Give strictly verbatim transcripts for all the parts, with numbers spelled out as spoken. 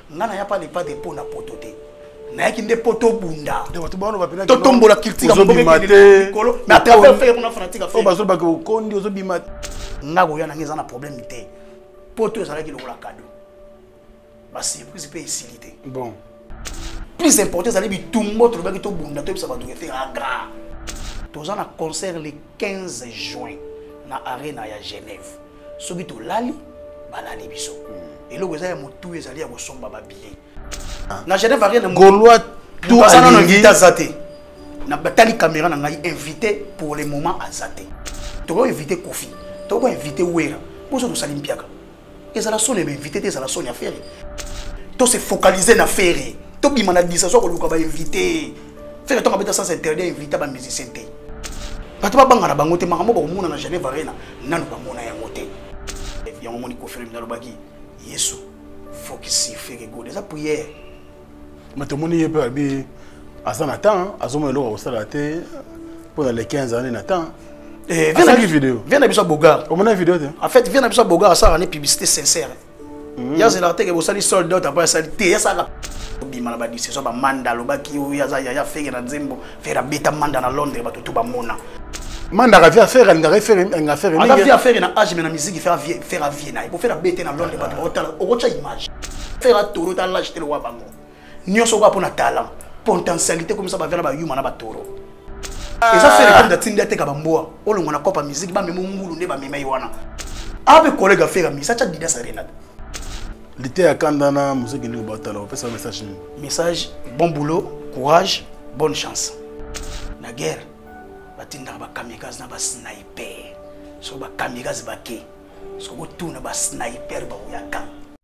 ngana ya pas les pas de pona pototé na ki nde poto bunda to bono ba pena to tombola critique mo be kolo na travers faire mon fanatique a fait o ba so ba ko kondi o so bima ngabo ya na ngeza na problème té poto ça la ki lokola cadeau ba surprise pe isilité bon plus important ça les bitumbo to ba ki to bunda to bisa ba to faire un grand to un concert le quinze juin na arena ya Genève soki to lali balali biso et le goza ya motu ezali ya kosomba ba billet na Genève arena Gaulois tout ça na invité Zaté na batali caméra na ngai invité pour le moment à Zaté to ko invité Kofi to ko invité Wera pour so to salim piaka et ça la sonne be invité te ça la sonne à faire to se focaliser na faire to bima na disation ko luka ba invité faire to ngabeta sans interdit invité ba musicien te bato ba banga na bango te makambo ba komona na Genève arena nanu ba mona ya moté yango moni confirme na lobaki Yesu focus faire go des prières mais tout le monde y est pas bien à ça n'attend à ce moment là au salaté pendant les quinze années n'attend et viens la vidéo viens na biso bogar on a vidéo en fait viens na biso bogar ça une publicité sincère il y a zela te que vous sali sold out après ça te ya ça la bima na ba dix so ba manda lobaki o ya za ya faire na nzembo faire beta manda na Londres ba tout ba mona manda ka faire nga faire nga faire nga faire faire na âge mais na musique faire faire à Vienne il faut faire beta na Londres ba hôtel o rocha image faire à toro ta l'âge te le wa bango nyoso ko na talent potentialité comme ça ba vers ba yuma na ba toro et ça fait comme da tinda te ka ba mboa o longo na kopa musique ba memo ngulu ne ba mema yiwana abe collègue faire mi ça cha dida sarena l'été à kandana musique ni ba tala on fait ça message message bon boulot courage bonne chance na guerre batinda ba kamikaze na ba sniper so ba kamikaze ba ke so go tuna ba sniper ba uyaka.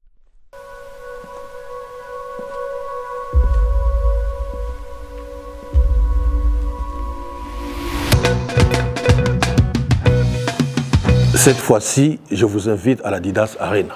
Cette fois-ci, je vous invite à la Didas Arena.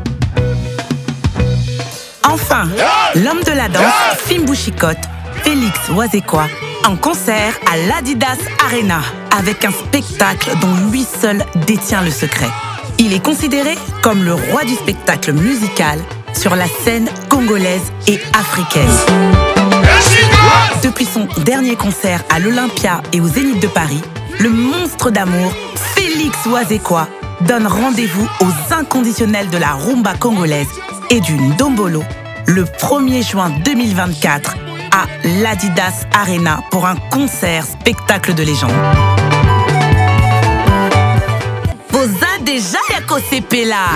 Enfin, l'homme de la danse, Fimbu Chikot, Félix Wazekwa, en concert à l'Adidas Arena, avec un spectacle dont lui seul détient le secret. Il est considéré comme le roi du spectacle musical sur la scène congolaise et africaine. Depuis son dernier concert à l'Olympia et au Zénith de Paris, le monstre d'amour, Félix Wazekwa, donne rendez-vous aux inconditionnels de la rumba congolaise et du ndombolo le premier juin deux mille vingt-quatre à l'Adidas Arena pour un concert spectacle de légende. Vous avez déjà Yako Sepela.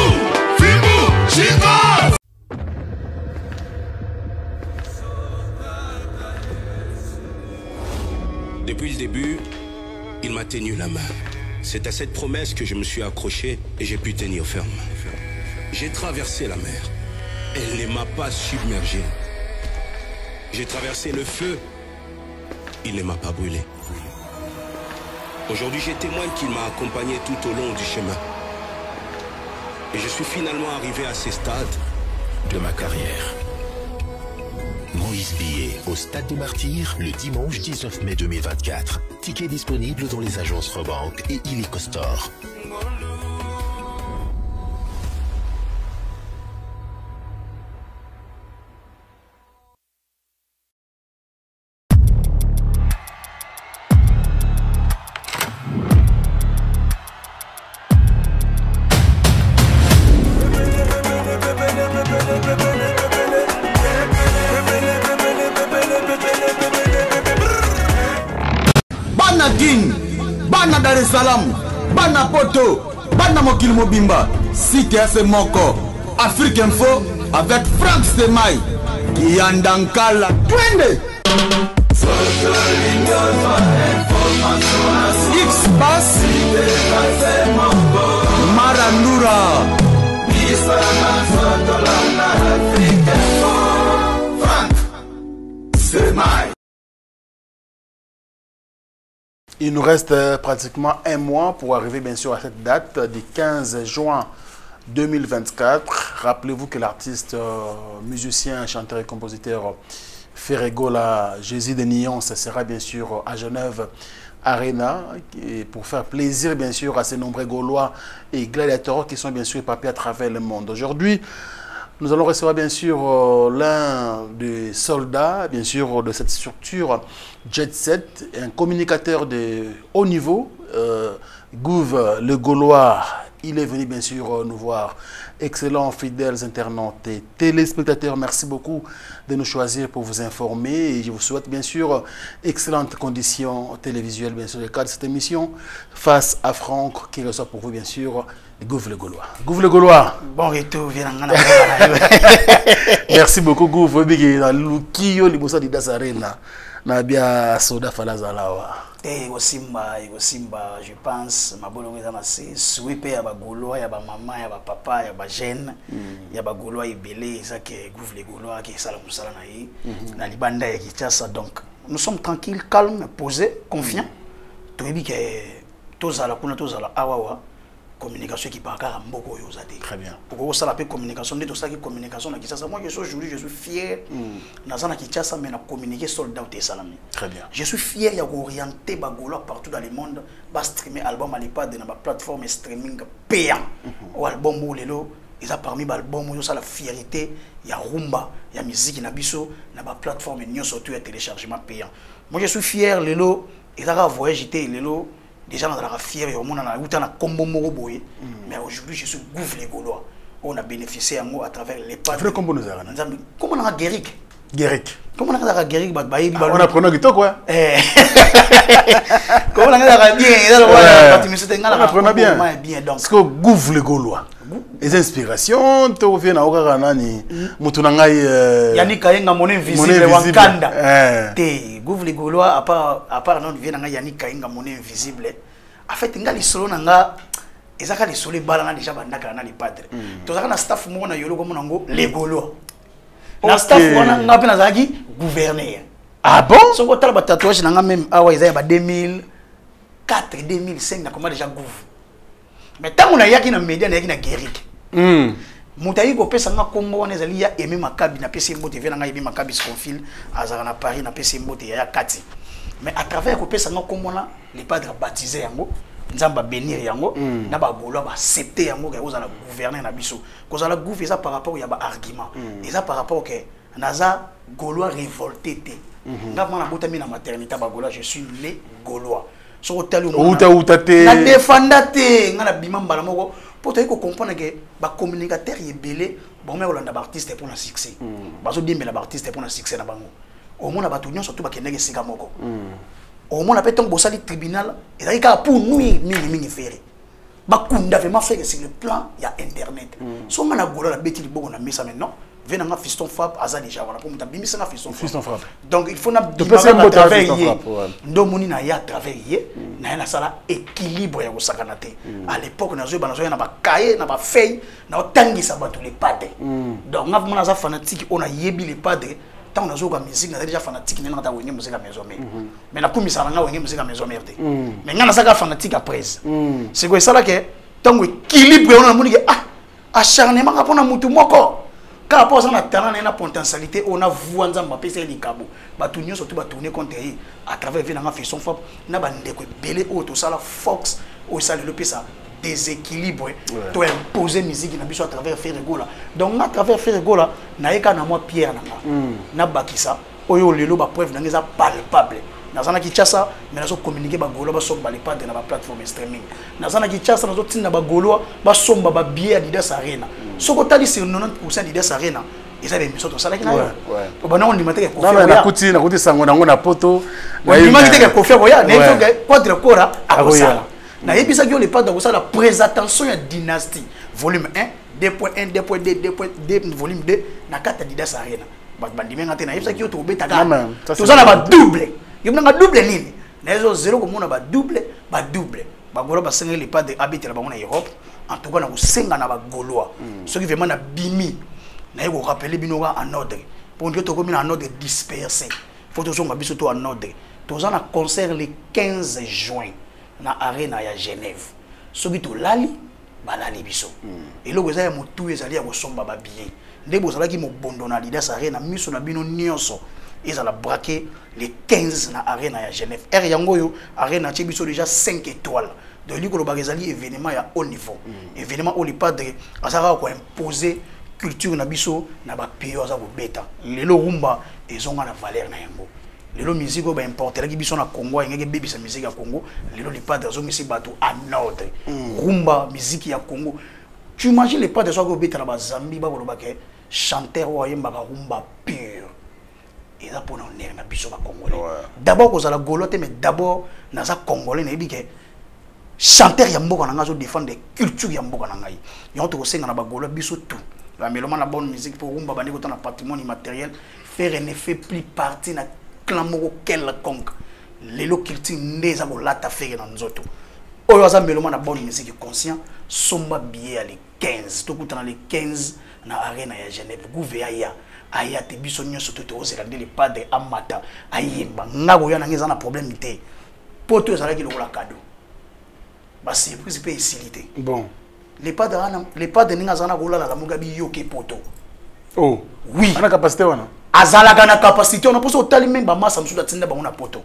Depuis le début, il m'a tenu la main. C'est à cette promesse que je me suis accroché et j'ai pu tenir ferme. J'ai traversé la mer. Elle ne m'a pas submergé. J'ai traversé le feu. Il ne m'a pas brûlé. Aujourd'hui, j'ai témoin qu'il m'a accompagné tout au long du chemin. Et je suis finalement arrivé à ces stades de ma carrière. Moïse Billet au Stade des Martyrs le dimanche dix-neuf mai deux mille vingt-quatre. Ticket disponible dans les agences Rebank et Illico Store. Bana Dar es Salaam, Bana Poto, Bana Mokil Mobimba, Cité F Moko, Afrique Info avec Frank Stemai, Yandankala, Twende. X-Bass, Marandura, Frank Stemai. Il nous reste euh, pratiquement un mois pour arriver bien sûr à cette date du quinze juin deux mille vingt-quatre. Rappelez-vous que l'artiste, euh, musicien, chanteur et compositeur Ferregola Jésus de Nyon, ça sera bien sûr à Genève Arena et pour faire plaisir bien sûr à ces nombreux Gaulois et gladiateurs qui sont bien sûr éparpillés à travers le monde. Aujourd'hui, Nous allons recevoir bien sûr euh, l'un des soldats, bien sûr, de cette structure Jet Set, un communicateur de haut niveau, euh, Gouv le Gaulois. Il est venu bien sûr nous voir. Excellents fidèles internautes et téléspectateurs, merci beaucoup de nous choisir pour vous informer. Et je vous souhaite bien sûr excellentes conditions télévisuelles, bien sûr, le cadre de cette émission, face à Franck, qui reçoit pour vous bien sûr Gouv le Gaulois. Gouv le Gaulois. Bon retour, viens merci beaucoup, Gouv. Lukio libosa di Dasarena. Nabia soda falazalawa. Eh, Simba, Simba, je pense, ma bonne c'est souhaité à Bagoulois, à maman, à papa, à jeune, à Bagoulois et Belé, ça qui est Gouv les Gaulois, qui est Salam Salanaï, na Libanda et Kitasa. Donc, nous sommes tranquilles, calmes, posés, confiants. Tout est bien que tous à la Kuna, tous à la Awawa. Communication qui parle à Mboko Yozade. Très bien. Pour ça, la communication, de tout ça qui communication, moi je suis aujourd'hui, je suis fier. Nazana Kichasa, mais na communiquer soldat au Salami. Très bien. Je suis fier d'orienter Bagolo partout dans le monde, va streamer album à l'ipad dans ma plateforme streaming payant. Ou album ou lelo, ils ont parmi album où ça la fierté, il y a rumba, il y a musique nabiso, na ma plateforme et surtout un téléchargement payant. Moi je suis fier lelo, ils ont voyagé lelo. Déjà, on a fier, on a eu un combo moroboé, mais aujourd'hui, je suis Gouv les Gaulois. On a bénéficié à travers les pas. Comment nous avons Comment on a Guéric Guéric. Comment on a Guéric On a pris un quoi. Comment on a bien On a pris bien. Parce que Gouv les Gaulois. Les inspirations, tu viens à Ogarani, Moutounangaï. Yannick Kayenga, mon invisible, Wakanda. Te, Gouv les Gaulois, à part, à part, non, vient à Yannick Kayenga, mon invisible. En fait, il y a les solos, ils ont les solos, balana déjà, bandaka, les padres. Tu as un staff, mon yolo, comme les Gaulois. Le staff, on a un peu gouverner. Ah bon? Si on a un tatouage, on a même, ah ouais, ils ont deux mille quatre, deux mille cinq, on a déjà Gouv. Mais tant qu'on a yaki na média na yaki na Guéric. Hmm. Moutayi ko pesa nga kombo wana ezali ya Aimé Makabi na pesa mbote vena nga Aimé Makabi Sconfil azara na Paris na pesa mbote ya kati. Mais à travers ko pesa nga kombo na les padres baptisés yango nzamba bénir yango mm. na ba Gaulois ba accepter yango ka ozala gouverner na biso. Ko zala gouver ça par rapport ya ba argument. Et ça par rapport que naza Gaulois révolté té. Nga mwana botami na maternité ba Gaulois je suis né Gaulois. So tali outa outa te na défenda te ngana bima mbala moko pour te ko comprendre que ba communicateur yebele ba me olanda ba artiste pour na succès ba so dimbe la ba artiste pour na succès na bango au monde ba tunyo surtout ba kendeke sika moko au monde peut ton bosali tribunal et ça ka pour nous mingi mingi faire ba kunda vraiment faire sur le plan il y a internet so ngana gola la beti liboko na mesa maintenant venez à fiston frappe à ça déjà voilà pour me bimisa na fiston frappe donc il faut na à travers ndo moni na ya à travers yé na na sala équilibre ya kosakana te à l'époque na zo ba na zo na ba cahier na ba feuille na otangisa ba tous les padres donc na mona za fanatique on a yebi les padres tant na zo ka musique na déjà fanatique na ta wenge musique à maison mais mais na kumisa na wenge musique à maison merde mais ngana saka fanatique après c'est quoi ça là que tant équilibre on a moni que ah acharnement ka pona mutu moko car rapport à talent et la potentialité, on a vu en Zamba P C L Cabo. Batunio surtout tourner contre à travers Vénanga Fisson Fab, n'a pas de belé ou tout ça la Fox au salut le ça déséquilibre. Tu as imposé musique n'a à travers Ferrego là. Donc à travers Ferrego là, n'a qu'à moi Pierre n'a pas qui ça. Oyo lelo ba preuve n'a palpable. Nazana ki chassa mais nazo communiquer ba golo ba somba les pas de na ba plateforme streaming. Nazana ki chassa nazo tinna ba golo ba somba ba billet Adidas Arena. Soko tali sur quatre-vingt-dix pour cent Adidas Arena. Et ça des missions to sala ki na yo. To bana on limité ko faire. Na kuti na kuti sango na ngona poto. Na limité ko faire boya na yo ga quadre kora akosala. Na yebisa ki le pas de ça la présentation ya dynastie volume un deux point un deux point deux deux point deux volume deux na carte Adidas Arena. Ba bandime ngate na yebisa ki to betaka. To ça na ba double. Il y a un double ligne. Les autres zéro comme on a double, ba double. Ba golo ba cinq les pas de habiter là-bas en Europe. En tout cas, na cinq na ba Gaulois. Ceux qui vraiment na bimi, na yo rappeler binoga en ordre. Pour dire to comme en ordre dispersé. Faut toujours nga biso to en ordre. To za na concert le quinze juin na arena ya Genève. Ceux qui to lali, ba lali biso. Et là vous avez motu ezali ya kosomba ba billet. Ndebo zala ki mo bondo na Adidas Arena miso na bino nyonso. Ils ont braqué les quinze na arena à Genève. Er yangoyo arena tchibiso déjà cinq étoiles. De lui que le bagazali événement à haut niveau. Mm. Événement où les padres azara ko imposer culture na biso na ba pays oza ko beta lelo rumba ezonga na valeur na yango lelo musique ba importer ki biso na Congo ngeke bebisa musique ya Congo lelo les padres zo misi bato en ordre rumba musique ya Congo tu imagines les padres zo ko beta na ba Zambie ba koloba ke chanteur wa yemba ka rumba pure et là pour on na biso ba congolais d'abord ko zala golote mais d'abord na za congolais na bi ke chanteur ya mboka na nga zo défendre culture ya mboka na ngai yo to ko senga na ba golo biso tout la mélomane la bonne musique pour rumba bandi ko na patrimoine immatériel faire ne fait plus partie na clan moko quelconque lelo culture ndeza ko lata faire na nzoto oyo za mélomane la bonne musique conscient somba billet à les quinze to kutana les quinze na arena ya Genève gouvernement ya aya te biso nyonso to to ozela ndele padre amata ayemba ngako yana ngeza na problème té poto ezala ki lokola cadeau ba surprise pe isilité bon les padres les padres ninga zana ko la mugabi yoke poto oh oui ana capacité wana azala kana capacité on poso tali memba masa msuda tsinda ba ona poto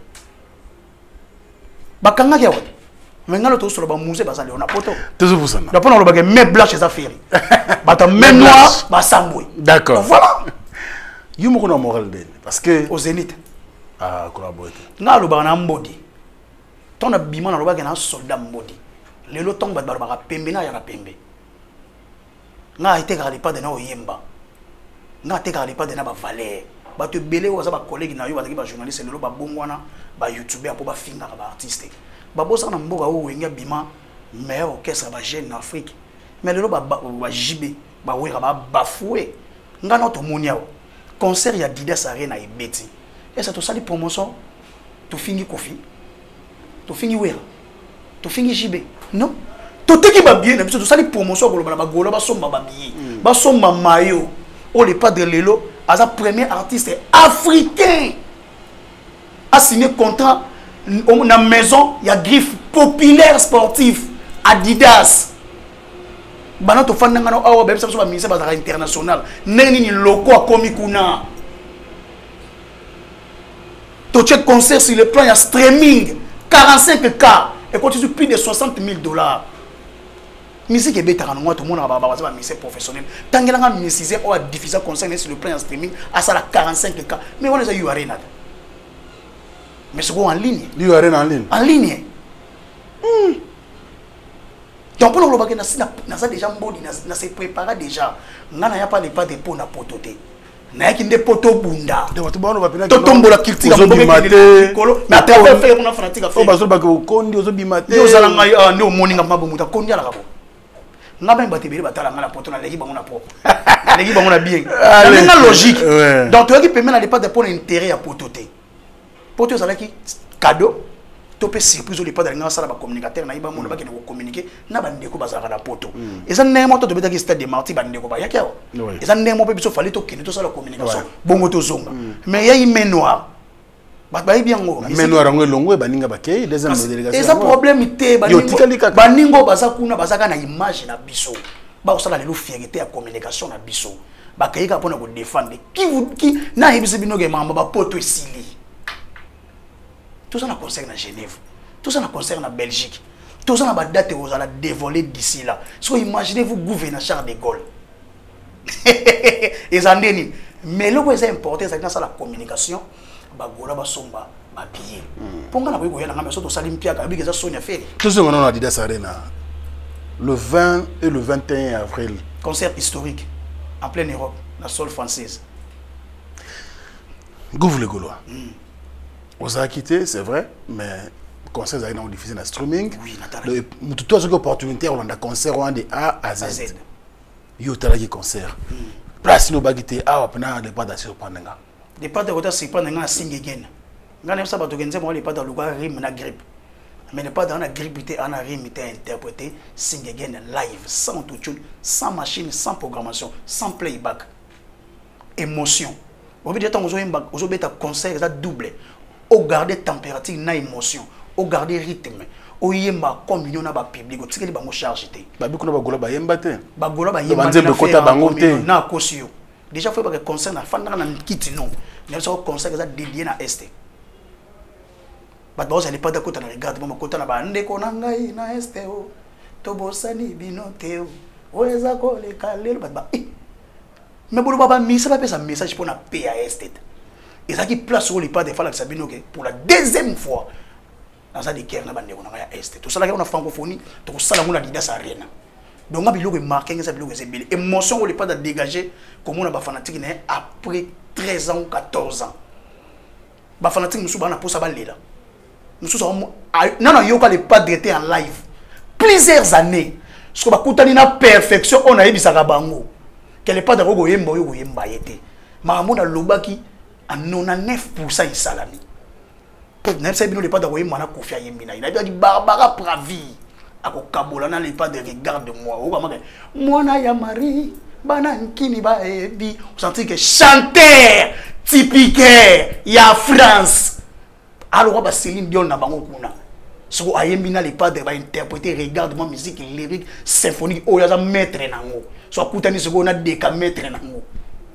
bakanga kya wona mengalo to solo ba musée bazali ona poto toujours pour ça d'après on le bagay mais blanche za féri bata mais noir ba sambwe d'accord voilà yumo ko na moral ben parce que au Zénith ah collaborer nga lo ba na mbodi ton abima na lo bagay na soldat mbodi lelo tong ba ba pembe na ya pembe nga ite ka pas de na oyemba nga te ka pas de na ba valeur ba te belé wa za ba collègue na yo ba ba journaliste lelo ba bongwana ba youtuber po ba finga ba artiste ba bosa na mboka o wenga bima meilleur orchestre ba jeune en Afrique mais lelo ba ba jibe ba wera ba bafoué nga na to monia concert ya Didas Arena e beti et ça to sali promotion to fingi kofi to fingi wera to fingi jibe non to teki ba bien na biso to sali promotion ko ba golo ba somba ba bien ba somba mayo o le padre lelo as premier artiste africain a signé contrat na maison ya griffe populaire sportif Adidas bana to fanda ngana awa bebisa so ba ministère bazaka international neni ni loko akomi kuna to check concert sur le plan ya streaming quarante-cinq K et continue plus de soixante mille dollars musique est bête quand tout le monde a ba musicien professionnel tangela nga musicien o a diffuser concert sur le plan ya streaming à ça la quarante-cinq K mais on les a eu arena mais c'est quoi en ligne lui arena en ligne en ligne hmm. donc pour le bagage na ça déjà mbodi na se préparer déjà ngana ya pas les pas de pour na pototé na yaki nde poto bunda de watu bano bapina to tombola culture ko bimate mais après faire pour na fanatique faire bazo ba ko kondi ozo bimate yo zala ngai nde o moninga mabu muta kondi ala kabo ngaba mbate bele batala ngala poto na leki bango na propre leki bango na bien na logique donc to yaki permet na pas de pour intérêt à pototé poto zala ki cadeau topé surprise au départ dans la communicateur na iba mon ba ki ko communiquer na bande ko bazaka na poto eza ndemo to beta ki stade de Marty bande ko ba yakya eza ndemo pe biso fali to kini to sala communication bongo to zonga mais ya main noire ba ba bien ngo main noire ngo longo baninga bakei deuxième délégation eza problème té baningo baningo bazakuna bazaka na image na biso ba osala lelo fierté ya communication na biso ba kayika pona ko défendre qui qui na yebise binoge mamba ba poto esili. Tout ça na concerne à Genève, tout ça na concerne à Belgique, tout ça na ba date vous allez dévoiler d'ici là. So imaginez-vous gouverner Charles de Gaulle. Et ça ndeni. Mais le quoi c'est important c'est dans ça la communication, ba gola ba somba, ba billet. Ponga na ko yana ngame so to salimpia ka bigeza sonya fere. Tout ce qu'on a dit dans Didas Arena. Le vingt et le vingt et un avril. Concert historique en pleine Europe, la Soul française. Gouv le Gaulois. On a quitté, c'est vrai, mais le concert a été diffusé dans le streaming. Oui, Nathalie. Tout ce opportunité, on a un concert de A à Z. Il y a un concert. Place nous bagité, ah, on a des pas d'assurance. Des pas de retard, c'est pas un signe again. Quand on a pas de moi, les pas dans le lugar rime na grippe. Mais les pas dans la grippe, on a rime interprété signe again live, sans autotune, sans machine, sans programmation, sans playback. Émotion. On veut dire que vous avez un concert, ça double. Au garder température na émotion, au garder rythme, au yemba communion na ba public, au tikeli bango charge té. Ba biko na ba gola ba yemba té. Ba gola ba yemba na kota bango té. Na kosio. Déjà fait ba concert na fanda na kiti non. Mais ça concert ça dédié na est. Ba boss elle pas d'accord na regarde ba kota na ba ndeko na ngai na est o. To bosani binote o. Oeza ko le kalelo ba ba. Mais bon, papa, mais ça va faire un message pour la P A S. Et ça qui place sur les pas des fois pour la deuxième fois. Dans ça, des guerres, on a est. Tout ça, on a francophonie, tout ça, on a dit ça arena. Donc, on a marqué, ça a été émotion, on n'est pas dégager comme on a fanatique après treize ans ou quatorze ans. Les fanatiques, nous sommes pour ça. Nous sommes non, non, il n'y a pas de en live. Plusieurs années. Ce qu'on a une perfection, on a eu ça bango. Qu'elle n'est pas de rogo yembo yo yemba yete. Maman a lobaki à quatre-vingt-dix-neuf pour cent de salami. Même si on n'est pas de rogo yemba na kofia yembina. Il a dit Barbara Pravi. Ako kabola na n'est pas de regard de moi. Moi na ya Marie. Banankini ba ebi. Vous sentez que chanteur typique ya France. Alors ba Céline Dion na bango kuna. Ce qu'on a les pas de interpréter, regarde ma musique lyrique, symphonique, oh, il y a un maître nango. Soit coutani ce qu'on a des cas maître nango.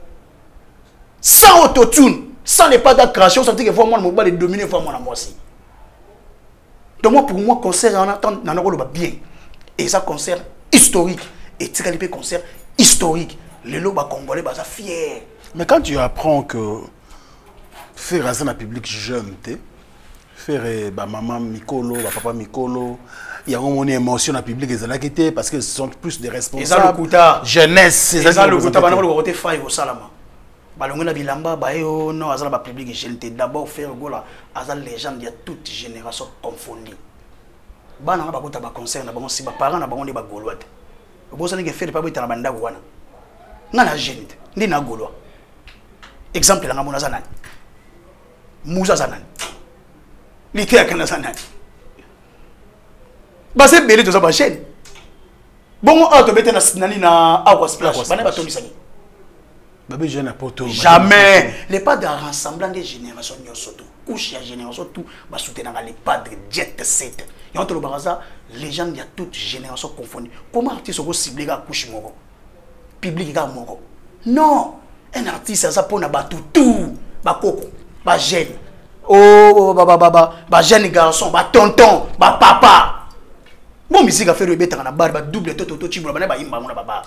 Sans autotune, sans les pas d'accration, ça veut dire que vraiment mon bal est dominé vraiment moi aussi. Donc moi pour moi concert on attend nan ko bien. Et ça concert historique et Tikalipé concert historique. Les loba congolais ba ça fier. Mais quand tu apprends que faire ça dans le public jeune, tu faire ba maman Mikolo, ba papa Mikolo, il y a une émotion dans le public et parce que ce sont plus des responsables. Jeunesse, c'est ça le kouta banako le côté faille au salama. Balongona bilamba ba yo non azala ba public jeune d'abord faire gola azal légende il y a toute génération confondue. Bana ba kouta ba concert na bango si ba parents na bango ne ba goloate. Bosa ne faire pas bita na banda wana. Ngana jeune ndi na goloa. Exemple la ngamona zanani. Musa zanani. L'idée à Canada. Bah c'est belé de sa chaîne. Bon, on te mettre na na Aqua Splash. Bana ba tomi sani. Babé jeune poto. Jamais. Les pas de rassemblement des générations nyosoto. Couche ya génération tout ba soutenir les pas de jet set. Et entre le baraza, les gens il y a toutes générations confondues. Comment artiste go cibler ga couche moko? Public ga moko. Non, un artiste ça pour na ba tout, ba koko, ba jeune. Oh, bah, bah, bah, bah, bah, jeune garçon, bah, tonton, bah, papa. Bon, musique a fait le bête dans la barre, bah, double toto, toto, chibro, bah, bah, imba, mon baba.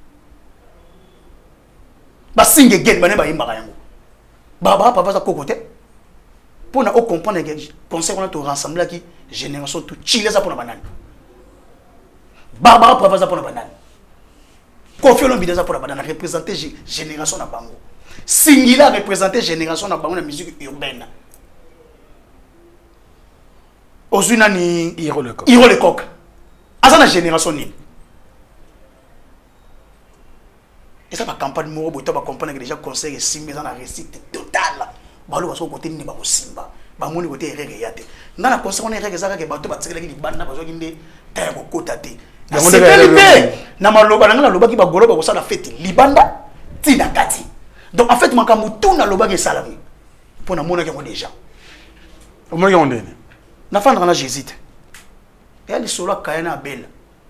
Bah, sing again, bah, bah, imba, yango. Bah, bah, papa, ça, cocoté. Pour nous comprendre que conseil, on a tout rassemblé qui, génération, tout, chile, ça pour la banane. Bah, bah, papa, ça pour la banane. Confions le bidon, ça pour la banane, représenter génération, na bango. Singila, représenter génération, na bango, la musique urbaine. Ozuna ni Hiro le coq. Hiro le coq. Asa na génération ni. Et ça va campagne mo boto ba comprendre que déjà conseil simba dans la réussite totale. Ba lo ba so côté ni ba ko simba. Ba moni côté erreur yate. Na na conseil on erreur zaka ke bato ba tsekela ki banda ba zo kinde ta ko kota te. C'est vérité. Na maloba na loba ki ba golo ba ko sala fête libanda ti na kati. Donc en fait makambu tout na loba ke salami. Pour na mona ke mo déjà. Au moins on est. Na fan rana j'hésite. Et elle solo kayana belle.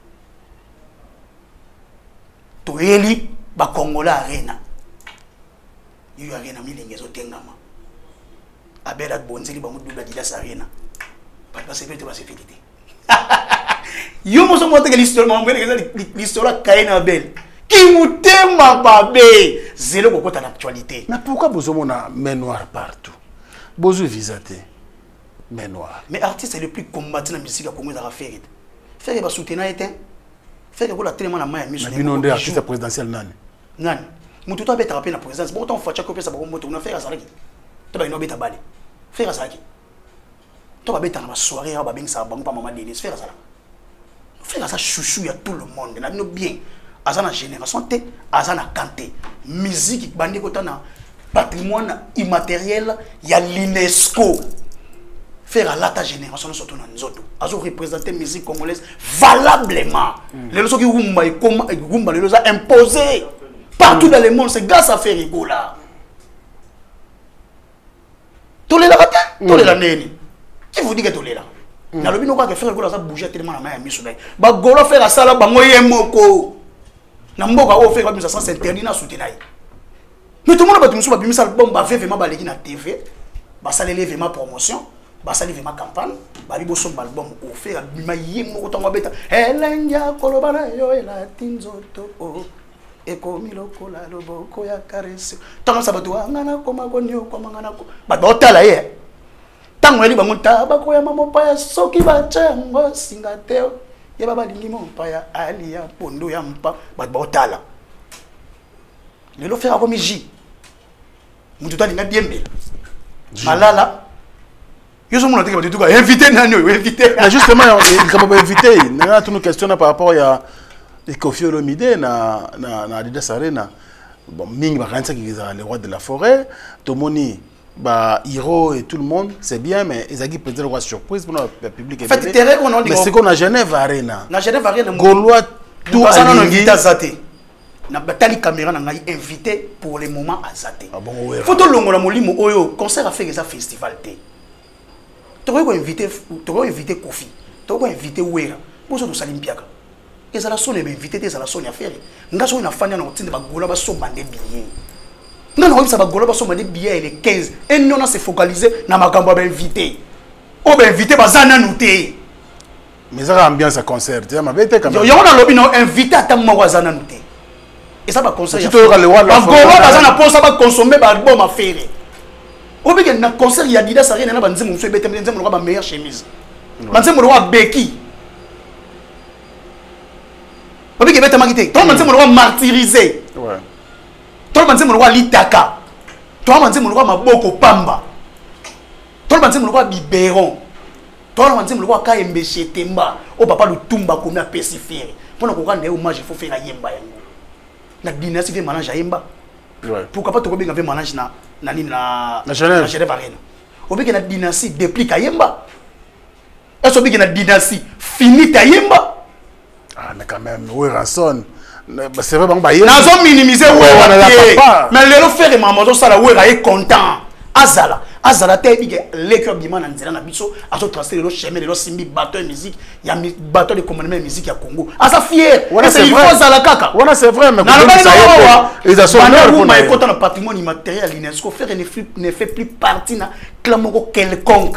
To eli ba Kongola arena. Yo arena milingezo tengama. Abela bonzeli ba mudu ba dila arena. Pas pas c'est peut-être pas c'est félité. Yo mo so monte que l'histoire mo ngene que l'histoire kayana belle. Qui mutema babé. Zéro kokota l'actualité. Mais pourquoi vous avez main noire partout? Bozo visaté. Mais noir. Mais artiste est le plus combattant dans la musique à Congo à faire. Faire que soutenir était faire que la tellement la main mise. Mais non des artistes présidentiels nani. Nani. Mon tout a été rappelé la présidence. Bon temps faut chaque fois ça va moto on faire ça là. Tu vas inober ta balle. Faire ça là. Tu vas bêta na soirée ba bing ça ba pas maman Denise faire ça là. Faire ça chouchou il y a tout le monde. Na no bien. Azana génération T, azana kanté. Musique bandi ko tana patrimoine immatériel, il y a l'UNESCO. Faire à la génération surtout dans nous autres. Azo représenter la musique congolaise valablement. Les gens qui rumba et comme rumba les a imposé partout dans le monde, c'est grâce à faire rigola. Tous les là, tous les là neni. Qui vous dit que tous les là? Na lobi no ka faire rigola ça bouger tellement la main miso dai. Ba golo faire ça là ba moye moko. Na mboka o faire comme ça sans interdit na soutenir. Mais tout le monde va te muso ba bimisa album ba fait vraiment ba leki na T V. Ba ça les vraiment promotion. Basali vema campagne bali boso album offert bima yemo ko tango beta elenja kolobana yo ela tinzoto ekomi lokola loboko ya caresse tango sabato ngana koma konyo koma ngana ko ba botala ye tango eli bango ta ba ko ya mamo pa ya soki ba chango singateo ye baba lingi mo pa ya ali ya pondo ya mpa ba botala lelo faire comme ji mutu ta linga diembe malala yo so mona te ba tu ka inviter nani yo inviter justement il comme pas inviter na tout nous questionne par rapport à et Kofi Olomide na na na Adidas Arena bon mingi ba kanisa ki les rois de la forêt Tomoni ba Hiro et tout le monde c'est bien mais ils ont peut-être roi surprise pour le public et fait terrain qu'on dit mais c'est qu'on a Genève Arena na Genève Arena Gaulois tout à l'invité Zaté na batali caméra na ngai invité pour les moments à Zaté ah bon ouais photo longola molimo oyo concert a fait ça festival té to ko invité to ko invité Kofi to ko invité Wera pour so to salimpiaka et la sonne est invité des la sonne à faire nga so na fanya na otinde ba gola ba so bande billet nga na obisa ba gola ba so bande billet les quinze et non on s'est focalisé na makambo ba invité o ba invité ba zana nouté mais ça ambiance à concert tu ma bête quand même yo na lobby na invité ata mo wa zana nouté et ça ba concert tu te le roi ba gola ba zana pour ça ba consommer ba album à faire o bi na concert ya Adidas Arena na ba nzimu so bete nzimu lo ba meilleure chemise nzimu lo wa Becky. Parce que bête magité. Toi man c'est mon roi martyrisé. Ouais. Toi man c'est mon roi litaka. Toi man c'est mon roi maboko pamba. Toi man c'est mon roi biberon. Toi man c'est mon roi kaembe chetemba. O papa le tumba comme na pesifere. Pour na kokanda hommage il faut faire yemba yango. Na dynastie fait manage yemba. Ouais. Pourquoi pas to ko benga fait manage na na ni na na Genève. Na Genève Arena. O beke na dynastie déplique yemba. Est-ce que na dynastie finite yemba? Ah, mais quand même, oui, rançon. C'est vrai, bon, bah, il a minimisé, oui, mais le faire et maman, ça, oui, est content. Azala, Azala, t'es dit que l'école du man en disant, Nabiso, a tout tracé le chemin, le simbi, bateau de musique, il y a mis bateau de commandement de musique à Congo. Ah, ça fier, c'est vrai, Azala Kaka. Voilà, c'est vrai, mais ils ont son honneur. Mais quand on a patrimoine immatériel, l'UNESCO ne fait plus partie de clamoro quelconque.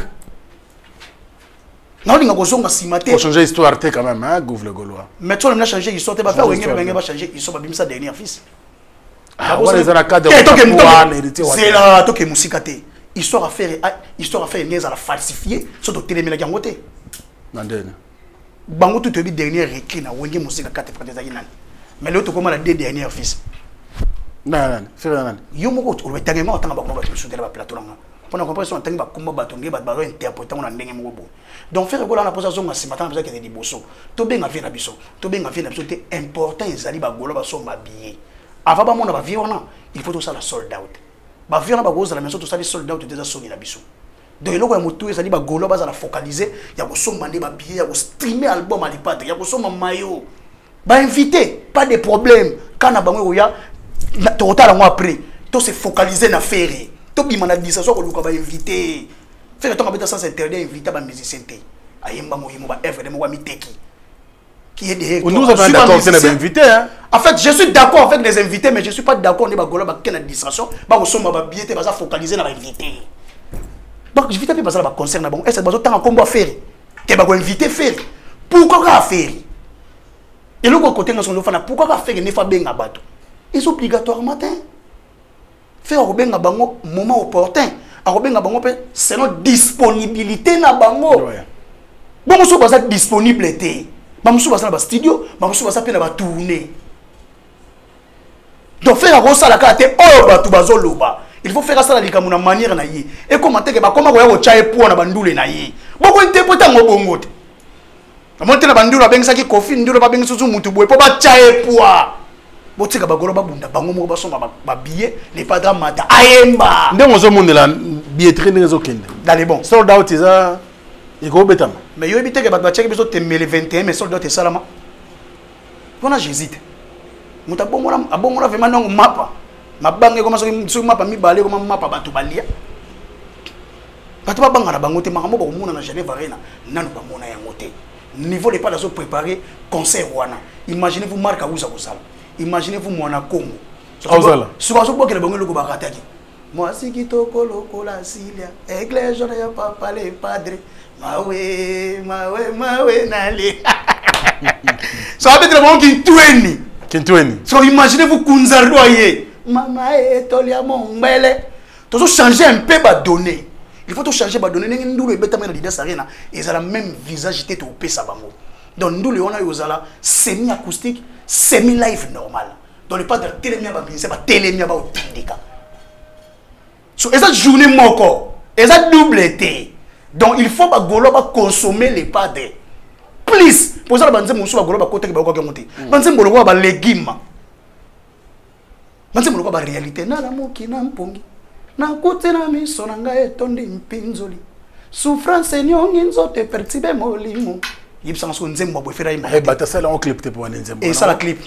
Non, il faut changer l'histoire quand même, hein, Gouv le Gaulois. Mais tu as changé l'histoire, tu vas faire changer l'histoire, tu vas changer dernier fils. Ah, ouais, les aracades de c'est là, tu es musicaté. Histoire à faire, histoire à faire une à la falsifier, surtout télémé la gangote. Nandene. Bango tout le dernier récrit na wenge musique quatre frères des aguinan. Mais l'autre comment la deux derniers fils. Non, non, c'est vrai. Yo moko tu le tangement autant ba combat sur la plateau là. Pour la compréhension tant ba combat batonge ba ba interpréter on ndenge moko bo. Donc faire gola na position ma ce matin parce que des bosso. To benga vie na biso. To benga vie na biso te important ezali ba gola ba so ma billet. Avant ba mona ba vie on il faut tout ça la sold out. Ba vie on ba goza la maison tout ça les sold out déjà so na biso. Donc il y a moto ezali ba gola ba za la focaliser ya ko so mande ba billet ya ko streamer album à l'ipad ya ko so ma maillot. Ba invité, pas de problème. Quand na bango ya to retard moi après, to se focaliser na faire. To bi mana disa so ko luka ba invité. Faire ton abeta sans interdit inviter ba musicien té. Ayemba mo yimo ba F de mo wa miteki. Qui est derrière. Nous avons d'accord c'est les invités hein. En fait, je suis d'accord avec les invités mais je suis pas d'accord on est ba gola ba ken distraction, ba ko so ma ba billet té ba za focaliser na ba invité. Donc je vais taper parce que ba concert na bon, est-ce que ba zo tant combo faire. Que ba ko inviter faire. Pourquoi ka faire? Et le côté dans son enfant, pourquoi pas faire une fois bien à bateau? C'est obligatoire matin. Faire bien à bango moment opportun. À bien à bango c'est notre disponibilité na bango. Bon monsieur basa disponibilité. Bon monsieur basa na studio, bon monsieur basa pe na ba tourner. Donc faire à ça la carte oh bato bazo loba. Il faut faire ça la likamu na manière na yi. Et commenter que ba comment ko ya ko chae po na bandule na yi. Boko interpréter ngo bongo. Amonte na bandulu abenga ki Kofi ndulu ba benga susu mutu boy po ba chae poa. Botika bagolo ba bunda bango mo ba soma ba billet les padra mata ayemba. Ndenge zo monde la billetterie ndenge zo kende. Dans les bons. Sold out isa iko betama. Mais yo ebiteke ba ba cheke biso temele vingt et un mais sold out salama. Bona j'hésite. Muta bongola abongola vraiment non mapa. Mabange comme ça so mapa mi balé comme mapa batu balia. Batu ba banga na bango te makambo ba komuna na Genève Arena nanu ba mona ya moté. Niveau de pas de préparer concert wana. Imaginez-vous Marc Aouza Bosala. Imaginez-vous Mona Congo. Aouza. Souvent so boke le bango loko barataki. Moi si kitoko loko la Silia. Église on ya papa le padre. Mawe mawe mawe nali. Ça va être le bango qui tueni. Kintweni. So imaginez-vous Kunzardoye. Maman est tolia mon mbele. Tu dois changer un peu ba donner. Il faut tout changer ba donner. Nous le bêta mais l'idée ça rien. Ils ont le même visage était au P sabango. Donc nous le on a yozala semi acoustique, semi live normal. Dans le pas de télémia ba bien c'est pas télémia ba au tindika. So esa journée moko, esa double été. Donc il faut ba golo ba consommer les pas de. Please, pour ça banze musu ba golo ba côté ba ko monter. Banze mbolo ba légumes. Banze mbolo ba réalité na la moki na mpongi. Na kote na miso na ngai etondi mpinzoli. Souffrance nyongi nzote pertibe molimo. Yibsa so nzembo bo fera ima. Eh bata sala on clip te pour nzembo. Et ça la clip.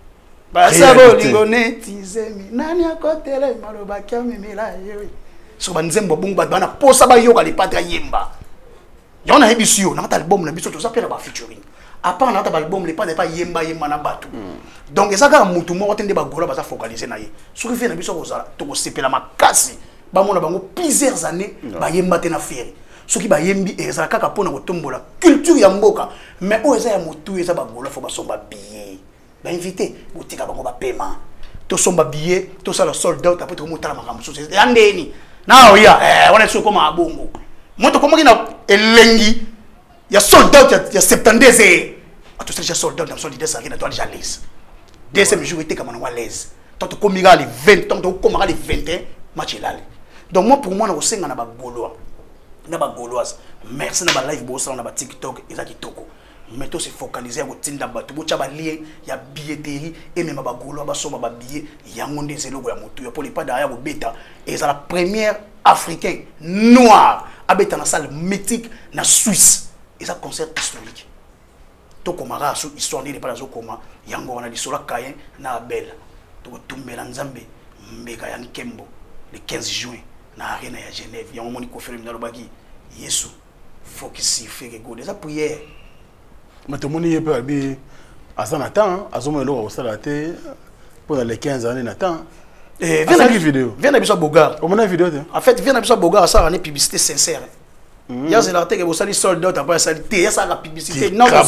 Ba sa bo lingoneti zemi. Nani akotele maloba kyami mila yewe. So ba nzembo bungu ba bana posa ba yoka li patra yemba. Yona hebisio na album na biso to sapela ba featuring. Apa na ta album le pas de pas yemba yemba na batu. Donc ezaka mutu mo otende ba gola ba sa focaliser na ye. Soki fe na biso ko sala to ko sepela makasi. Ba mona bango plusieurs années ba yemba te na feri. Soki ba yembi ezaka ka pona ko tombola culture ya mboka. Mais o eza ya mutu eza ba gola fo ba somba billet. Ba invité botika bango ba paiement. To somba billet, to sala sold out après to motala makambo so. Ya ndeni. Na oya eh wana so koma abongo. Moto koma kina elengi ya sold out ya septante ze. Ato sala sold out na so l'idée ça rien toi déjà l'aise. Deuxième jour était comme on à l'aise. Tant que comme il a les vingt tant que comme les vingt et un match là. Donc moi pour moi na osenga na ba golois. Na ba gauloise. Merci na ba live boss na ba TikTok et ça qui toko. Mais to se focaliser au tinda batu bo tchaba lien ya billetterie et même ba gaulois ba soba ba billet yango ndé zelo ya motu ya pour les pas derrière au bêta et ça la première africain noir à bêta na salle mythique na Suisse et ça concert historique. To komara su histoire ni pas zo koma yango wana lisola kayen na Abel to tumbela nzambe mbeka ya nkembo le quinze juin na arena ya Genève yango moni confirme na lobaki Yesu faut qu'il s'y fait go des prières mais tout moni yepe abi asa natan azomo lo ko sala te pour les quinze années natan eh viens la vidéo viens na biso bogar on a vidéo en fait viens na biso bogar ça une publicité sincère. Il y a des articles qui sont sold out après ça il y a ça la publicité non ça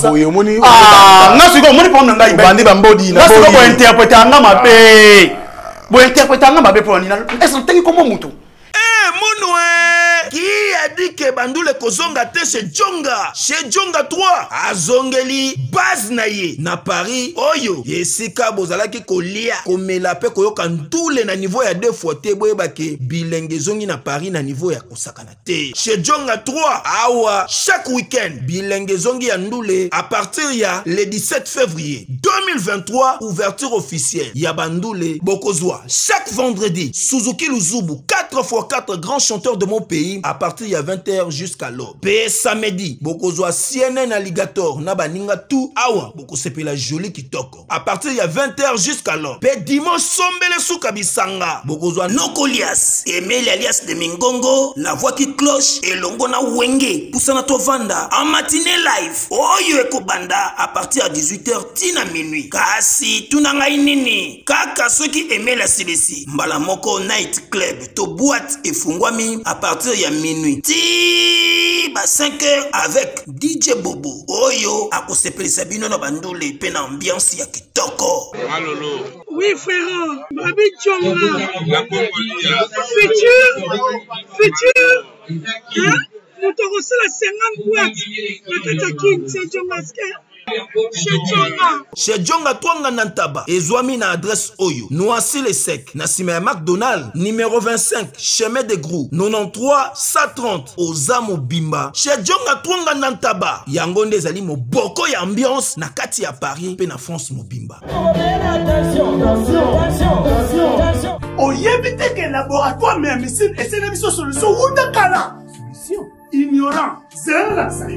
ah non c'est comme on prend ngai bandi bambodi na bodi na interpréter nga mabe bo interpréter nga mabe pour nina est-ce que comment mutu eh monoué qui a dit que Bandoule kozonga te chez Djonga chez Djonga trois azongeli base na ye na Paris oyo yesika bozalaki kolia komela pe koyoka ntule na niveau ya deux fois te boyeba ke bilenge zongi na Paris na niveau ya kosakana te chez Djonga trois awa chaque week-end bilenge zongi ya ndule à partir ya le dix-sept février deux mille vingt-trois ouverture officielle ya Bandoule bokozwa chaque vendredi Suzuki Luzubu quatre fois quatre grands chanteurs de mon pays à partir de vingt heures jusqu'à l'aube. P samedi, bokozwa C N N Alligator na baninga tout awa boko sepela joli kitoko. À partir de vingt heures jusqu'à l'aube. P dimanche sombele souka bisanga bokozwa Nokolias, Emile alias de Mingongo, la voix qui cloche et longo na wenge poussana tovanda en matinée live. Oyo ekobanda à partir de dix-huit heures tina minuit. Kasi tunanga inini kaka soki Emile silesi mbala moko night club to boîte et fungwami à partir de minuit. Ti ba cinq heures avec D J Bobo. Oyo akosepeli sabino na Bandoule pe na ambiance ya kitoko. Malolo. Oui frère, Babi Djonga. La Congolia. Futur, futur. Hein? Nous te reçons la cinquante boîtes. La Katakin, c'est Djonga. Chez Djonga Twanga Nantaba, Ezwami na adresse Oyo, Noisy le Sec, Nassime McDonald, numéro vingt-cinq, chemin de Grou, quatre-vingt-treize cent trente, Ozamo Bimba. Chez Djonga Twanga Nantaba, Yangonde Zali mo boko ya ambiance, na kati ya Paris, pe na France mo Bimba. Attention, attention, attention, attention. Oyebite que laboratoire mais médecine et c'est la mission solution ou de kala. Solution. Ignorant, c'est la ça.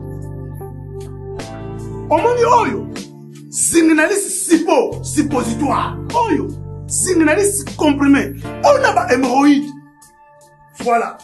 Omoni oyo signaliste sipo suppositoire oyo signaliste comprimé on a ba hémorroïde voilà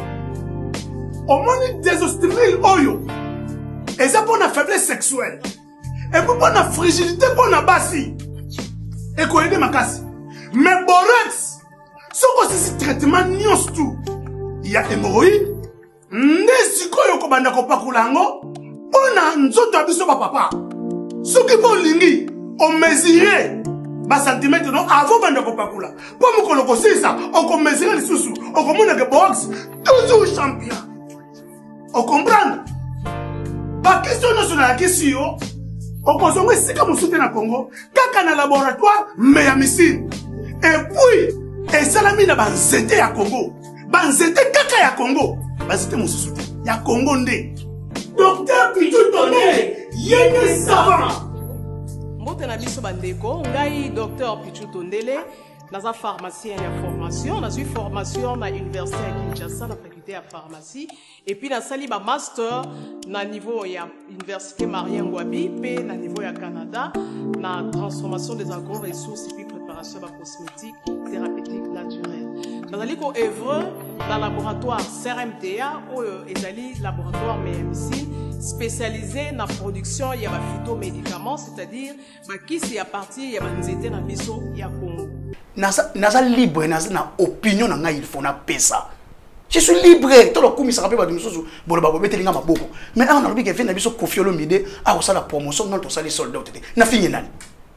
omoni désostril oyo et ça pour la faiblesse sexuelle et pour la fragilité pour la basi et quoi aider makasi mais borex ce que c'est traitement nyos tout il y a hémorroïde ndesiko yo ko banda ko pakulango ona nzoto abiso ba papa soki bo lingi on mesurait bas centimètre non avant bande kopakula pour me koloko ça on ko mesurer les sous on commande que box toujours champion on comprend ba question nationale question on consomme c'est comme soutien na Congo kaka na laboratoire mais ya missile et puis et salami na banzete ya Congo banzete kaka ya Congo banzete mon soutien ya Congo ndé docteur Pichu Tondele yene savant. Mbote na biso bandeko, ngai docteur Pichu Tondele, naza pharmacien ya formation, naza formation na université ya Kinshasa na faculté ya pharmacie et puis na sali ba master na niveau ya université Marien Ngouabi pe na niveau ya Canada na transformation des agro-ressources et puis préparation de cosmétiques thérapeutiques naturelles. Nazali ko œuvre dans laboratoire C R M T A ou ezali laboratoire médecine spécialisé dans la production de phytomédicaments, c'est-à-dire qui c'est à partir de banzete na biso ya Congo. Naza naza libre naza na opinion na il faut na pesa. Je suis libre, tout le coup, ça rappelle pas de choses. Bon, bah, mettez les gars beaucoup. Mais on a envie que vienne na biso Koffi Olomide à ça la promotion dans tout ça les soldats. Na fini nani.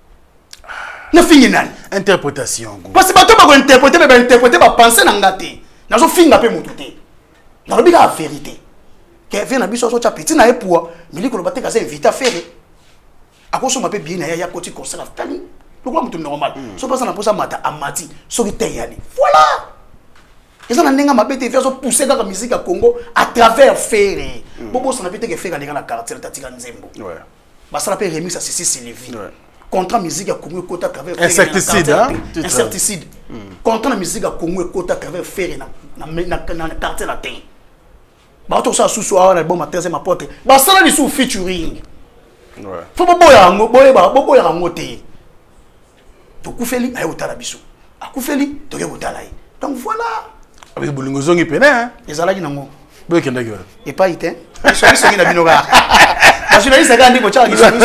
Na fini nani. Interprétation. Parce que pas toi pas interpréter mais interpréter pas penser na ngati. Nazo finga pe mututé. Na lobi la vérité. Que vient na biso so cha petit na epoa, mili ko lo bateka za invité à faire. A ko so ma pe bien na ya koti concert tali. Le quoi mutu normal. So pas ça na posa mata amati, so ki tayali. Voilà. Ils ont un nenga mabete ils ont poussé dans la musique à Congo à travers Ferré. Bobo ça n'a pas été fait dans la quartier Tatika Nzembo. Ouais. Bah ça l'appelle remix à Sissi Sylvie. Contre musique à Congo côté à travers Ferré. Insecticide hein. Insecticide. Contre la musique à Congo côté à travers Ferré na na na quartier latin. Bah tout ça sous soir l'album à treizième apôtre. Bah ça là les sous featuring. Ouais. Faut bobo ya ngo boye ba bobo ya ngote. To kufeli ayo talabiso. Akufeli to yebo talai. Donc voilà. Avec Bolingo Zongi Pene, hein? Les alagi nango. Boy Kendagi. Et pas ité. Je suis sorti de Binoga. Parce que là, c'est quand on dit que tu as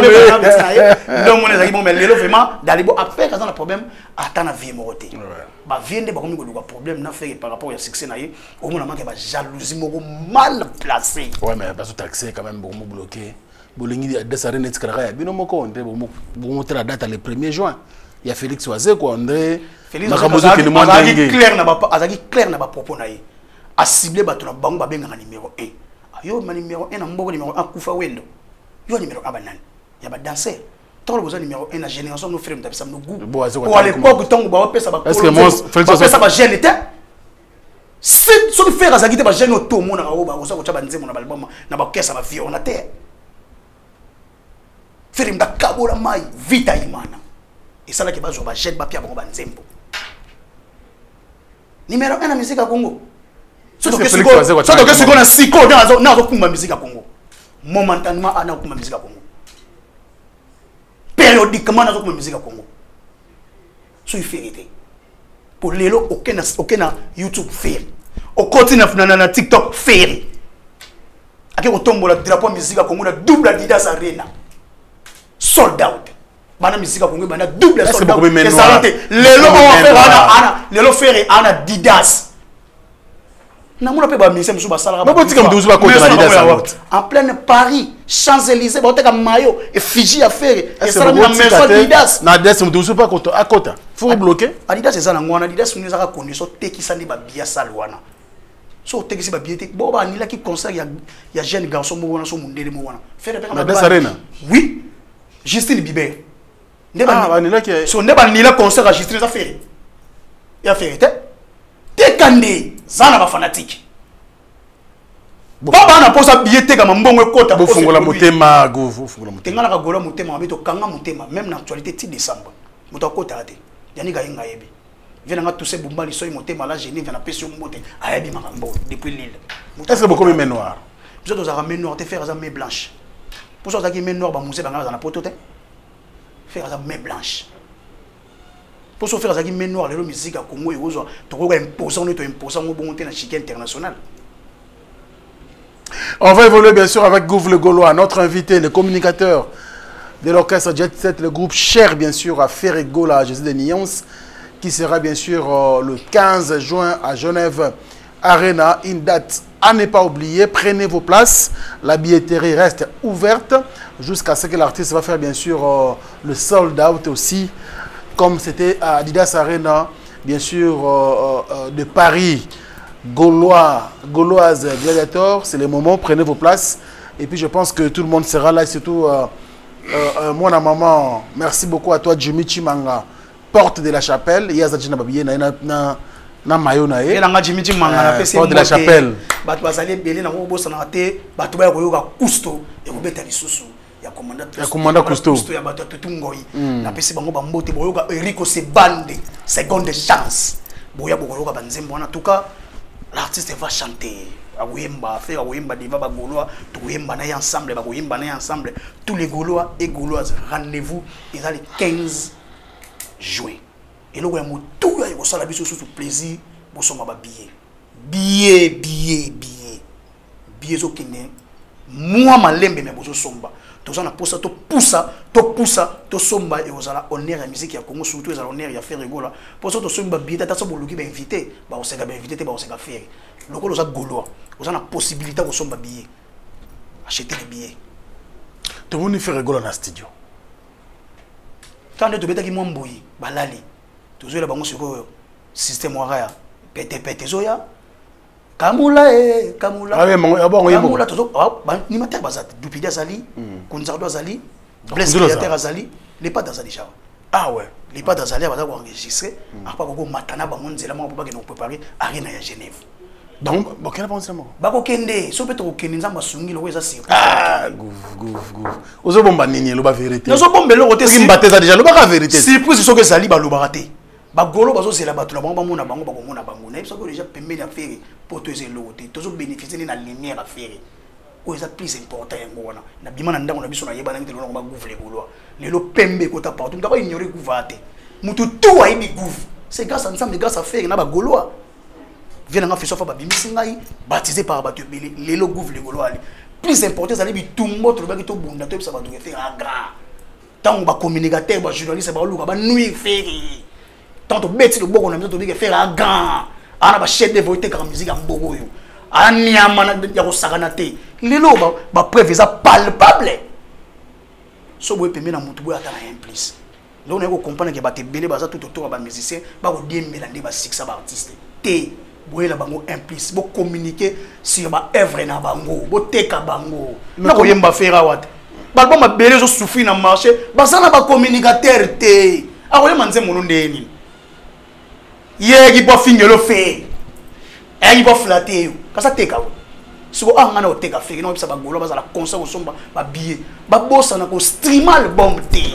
dit donc mon ezali bon mais lelo vraiment d'aller bon après quand on a problème attends la vie moroté. Bah viende ba komi ko problème na fait par rapport au succès na ye, au moins manque ba jalousie moko mal placée. Ouais mais parce que taxé quand même beaucoup bloqué. Bolingi de sa renet kara bino moko onde bon bon la date le premier juin. Il y a Félix Oazé quoi André Félix Oazé clair na ba azaki clair na ba propos na ye a ciblé ba to na bango ba benga numéro un ayo ma numéro un na mboko numéro un kufa wendo yo numéro un banane ya ba danser tant le besoin numéro un na génération no frère d'abisa no goût pour à l'époque tant ba pesa ba est-ce que moi Félix Oazé ça ba jeune était c'est so faire azaki te ba jeune auto mona ba ba ko sa ko cha ba nzemo na ba album na ba kesa ba violonataire faire mda kabola mai vita imana. Et ça là qui va jouer à jet papier à Nzembo. Numéro un la musique à Congo. Surtout que ce qu'on a six codes dans la musique à Congo. Momentanément, on a la musique à Congo. Périodiquement, on a la musique à Congo. C'est une vérité. Pour les lots, aucun YouTube fait. Au continent, on a TikTok fait. Avec au tombeau, le drapeau musique à Congo, la double Adidas Arena. Sold out. Bana musique à Congo bana double soldat et ça les lots on fait ana les lots faire ana Didas na mona pe ba mise musu ba sala ba botika muduzu ba kota Didas en plein Paris Champs-Élysées ba oteka mayo et Fiji à faire et ça na maison Didas na Didas muduzu pas kota à kota faut bloquer Adidas ezana ngwana Didas nous za condition tekisa ni ba bia salwana so tekisi ba bia te bo ba nila ki concert ya ya jeune garçon mo wana so mundele mo wana faire pe Didas Arena oui Justine Bieber. Ah, vanilla qui est. So ne ba nila concert enregistré ça fait. Il a fait te. Te kande zana ba fanatique. Baba na posa billet te kama mbongo kota bo fungola motema go fungola motema. Tengala ka gola motema mabito kanga motema même na actualité ti décembre. Moto kota ate. Yani ga yenga yebi. Vena nga tous ces bombali so motema la Genève na pression moté. Ayebi makambo depuis l'île. Est-ce que beaucoup main noire? Vous êtes aux armées noires te faire ça main blanche. Pour ça qui main noire ba musée banga na poto te. Faire ça main blanche. Pour se faire ça qui main noire les musique à Congo et aux to ko imposant to imposant au bon na chic international. On va évoluer bien sûr avec Gouv le Gaulois, notre invité, le communicateur de l'orchestre Jet Set, le groupe cher bien sûr à Ferrigola, Jésus de Nyons, qui sera bien sûr euh, le quinze juin à Genève Arena, une date à ne pas oublier. Prenez vos places. La billetterie reste ouverte jusqu'à ce que l'artiste va faire bien sûr euh, le sold out aussi, comme c'était à Adidas Arena, bien sûr euh, euh, de Paris, Gaulois, Gauloise Gladiator. C'est le moment, prenez vos places. Et puis je pense que tout le monde sera là, surtout euh, euh, euh, moi et maman. Merci beaucoup à toi, Jimmy Chimanga, porte de la chapelle. Il y a Zachina Babiye, na na na mayo na e. Na Jimmy Chimanga na pese porte de la chapelle. Bat bazali belé na ngo bossa na te, bat ba ko yoka kusto e ko beta lisusu. Ya commandant ya commandant Cousteau ya bato tutungoi na pesi bango bambote boyoka Erico Sebande seconde chance boya boyoka banzembo na tuka l'artiste va chanter akoyemba faire akoyemba diva ba Gaulois tokoyemba na ensemble ba koyemba na ensemble tous les Gaulois et Gauloises rendez-vous ils ont le quinze juin et lo ya motu ya ko sala biso sous plaisir bosoma ba billet billet billet billet billet zo kine moi malembe me bozo somba tous on a poussé to poussa to poussa to somba et aux ala honneur la musique ya Congo surtout les honneur ya faire rigola pour ça to somba billet ta so boluki ba invité ba on se ga ba invité ba on se ga faire loko loza Gaulois aux ana possibilité ko somba billet acheter les billets tout le monde fait rigola na studio tant de beta ki mwamboyi balali toujours la bango sur système waya pété pété zoya Kamula eh Kamula. Ah oui, mon bon Kamula toujours ah ni mater bazat Dupidi azali, Konzardo azali, Blaise Créateur azali, les pas d'azali déjà. Ah ouais, les pas d'azali baza enregistrer, après ko matana bango nzela mo ba ke no préparer arena ya Genève. Donc bon quel pense moi? Ba ko kende, so peut to kende nzamba sungi lo eza sir. Ah gouf gouf gouf. Ozo bomba nini lo ba vérité. Ozo bomba lo côté si mbateza déjà lo ba vérité. Surprise so que zali ba lo baraté. Bagolo bazo zela bato na bango bamona bango bakomona bango na biso ko déjà pembeni ya faire pour to eze loté tozo bénéficier na lumière à faire ko eza plus important yango wana na bima na ndango na biso na yebana ngite lona ko ba gouvre Gaulois lelo pembe ko ta partout ndako ignorer gouvate mutu tout a ibi gouv c'est grâce à ensemble grâce à faire na ba Gaulois vient nga fiso fa ba bimisi ngai baptisé par bato belé lelo gouvre Gaulois plus important zali bitumbo to ba to bunda to bisa bato ke faire a grand tant ba communicateur ba journaliste ba luka ba nuit faire tant to beti le boko na miso to bike faire a grand ana ba chef de voter ka musique en bogo yo anyama na ya ko sakana te lelo ba ba preuve za palpable so boye pembe na mutu boye ata na implice lo na ko comprendre que ba te belé ba za tout autour ba musicien ba ko diembela ndi ba six ba artiste te boye la bango implice bo communiquer sur ba œuvre na bango bo teka bango na ko yemba faire wat ba ba ma belé zo souffrir na marché ba za na ba communicateur te a ko yema nze mono ndeni yegi bo fingelo fe egi bo flatter yo kasa teka wo siko angana o teka fe no bisa ba Gaulois bazala concert o somba ba billet ba bossa na ko stream album te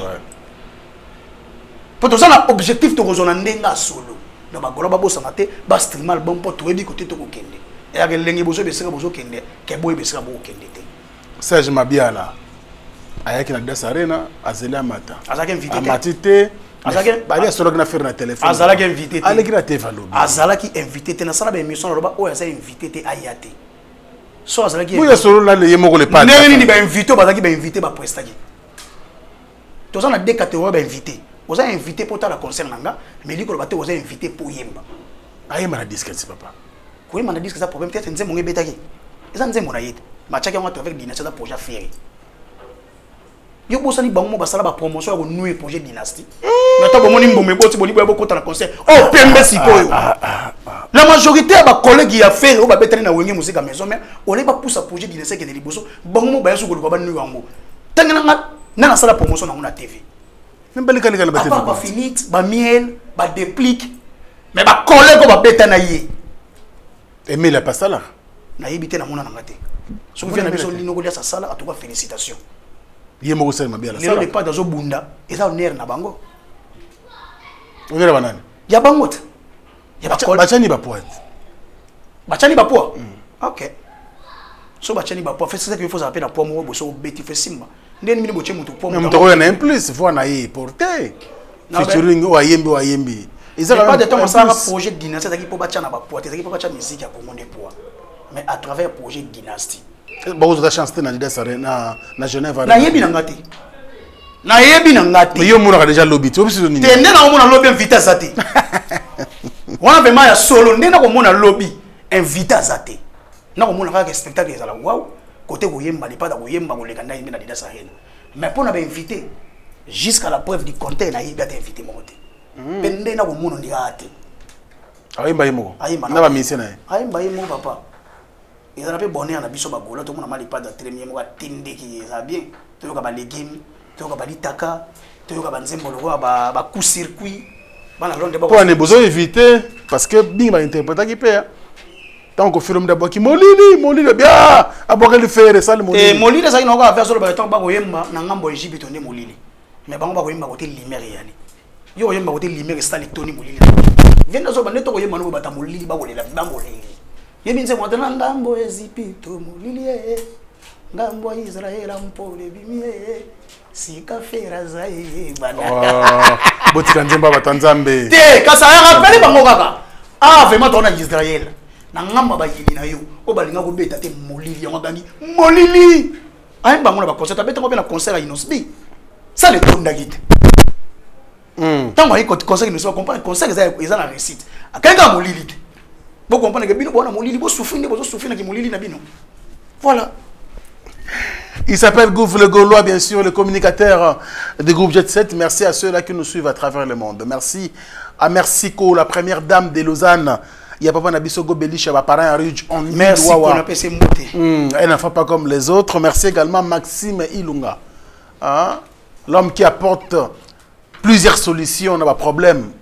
pour ça na objectif to kozona ndenga solo na ba Gaulois ba bossa na te ba stream album pour to ebi côté to ko kende e ak lengi bozo be sera bozo kende ke boy be sera bo kende te Serge Mabiala ayaki na Adidas Arena azela mata azaki invité amatite azaki bali solo na faire na téléphone azalaki invité aleki na teva lobi azalaki invité te na sala ba émission loba o azaki invité te ayate so azalaki mo ya solo na le yemo ko le pas neni ni ba invité bazaki ba invité ba prestaki to na deux catégories ba invité oza invité pour ta la concert nanga mais liko loba te oza invité pour yemba ayema na disque si papa ko yemba na disque ça problème peut-être nzembo ngebetaki eza nzembo na yete machaki on avec dynastie da projet faire yo bosani bango basala ba promotion ya ko nouer projet dynastie mais ta bomoni mbomé boti boni boya bokota na concert oh pembe sikoyo la majorité ya ba collègues ya faire o ba betani na wenge musique à maison mais on les ba poussa projet dynastie ke liboso bango mo ba yaso ko ba nouer yango tangana nga na na sala promotion na ngona T V même bali kali kali ba T V ba finit ba miel ba déplique mais ba collègue ba betana yé Aimé la pas là na yebité na mona na ngate so ko vient na biso lino ko dia sa sala atuka félicitations yemo ko sema Mabiala sala le pas dans bunda eza honneur na bango ongera banani ya bango ya bachani ba poète bachani ba poa OK so bachani ba poa fait ça que il faut appeler na poa mo bo so beti fait simba ndeni mini bo che mutu poa mutu ko na implice faut na y porter featuring o ayembi o ayembi ils ont pas de temps ça projet dynastie ça qui pour bachana ba poa ça qui pour bachana musique ya Congo de poa mais à travers projet dynastie ba vous chance na Adidas Arena na Genève na yebi na ngati na yebi na ngati yo mona déjà lobby tu obisi nini tende na mona lobby invité zati wana vraiment ya solo ndena ko mona lobby invité à Zate. Non, on a un spectacle qui est là, waouh, côté Goyemba, les pas d'Oyemba, ou les Ganda, ils viennent à Sahel. Mais pour nous inviter, jusqu'à la preuve du compte, il a été invité. Pendant na monde on dit ate. Ayimba yimo. Ayimba. Na ba mission na. Ayimba yimo papa. Ils ont bonné na biso ba gola to mona mali pas de tremier mo tinde ki ça bien. To ka ba légumes, to ka ba litaka, to ka ba nzembo lo ba ba coup circuit. Bana londe ba. Pour ne besoin éviter parce que bing ba interpréter qui paye. Tant que film d'abord qui molili, molili bien. Abord le faire ça le molili. Et molili ça ino ka faire sur le ba to ba goyemba na ngambo Egypte to ne molili. Mais ba ba goyemba côté lumière yani. Yo yemba côté lumière ça lectoni molili. Viens dans ba neto goyemba no ba ta molili ba golela ba molili. Yebi nze mwana ngambo ezipito molili eh. Ngambo Israel ampole bimie. Sika fera zae bana. Oh, botika nzemba batanzambe. Te kasa ya rappelé bango kaka. Ah vraiment tona Israël. Na ngamba ba yini na yo. O balinga ko beta te molili yango gangi. Molili. Ayi bango na ba concert abeta ko be na concert à Inosbi. Ça le tonda gite. Hmm. Tant que le conseil nous soit comprendre le conseil ils ont la réussite. À quelqu'un molili. Vous comprenez que bino bona molili, vous souffrez, vous souffrez na molili na bino. Voilà. Il s'appelle Gouv le Gaulois, bien sûr, le communicateur du groupe Jet sept. Merci à ceux-là qui nous suivent à travers le monde. Merci à Mercico, la première dame de Lausanne. Il y a Papa Nabiso Gobelich, à parents à Ridge. Merci pour la P C Moté. Elle n'en fait pas comme les autres. Merci également Maxime Ilunga. Hein? L'homme qui apporte plusieurs solutions, on a pas de problème.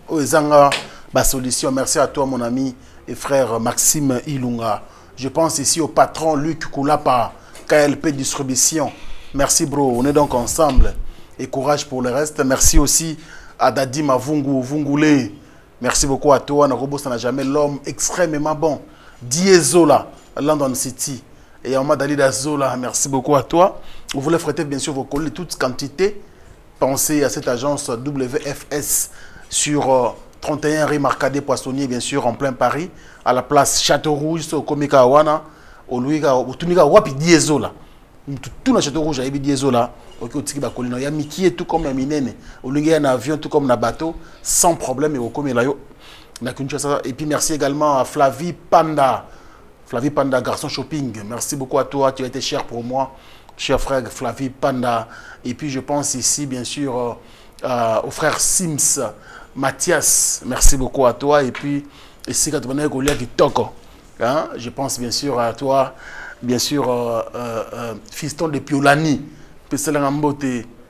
Solution. Merci à toi, mon ami et frère Maxime Ilunga. Je pense ici au patron Luc Koulapa, K L P Distribution. Merci, bro. On est donc ensemble. Et courage pour le reste. Merci aussi à Dadi Mavungu Vungoulé. Merci beaucoup à toi. Narobo, ça n'a jamais l'homme extrêmement bon. Diesola, London City. Et à Dalida Zola, merci beaucoup à toi. Vous voulez fréter bien sûr vos colis, toute quantité. Pensez à cette agence W F S sur euh, trente et un rue Marcadet Poissonnier, bien sûr, en plein Paris, à la place Château Rouge, au Komika Awana, au Louiga, au Tunika Wapi Diesola. Tout le Château Rouge, il y a Diesola, au Kotikiba Kolino. Il y a Mickey, tout comme la Minene, au Louiga, il y a un avion, tout comme un bateau, sans problème, et au Komilayo. Et puis merci également à Flavie Panda. Flavie Panda, garçon shopping. Merci beaucoup à toi, tu as été cher pour moi. Cher frère Flavie Panda. Et puis je pense ici, bien sûr, euh, euh, au frère Sims, Mathias. Merci beaucoup à toi. Et puis, ici, quand on est Goliath Kitoko, je pense bien sûr à toi, bien sûr, euh, euh, euh, fiston de Piolani. Puis c'est la mbote.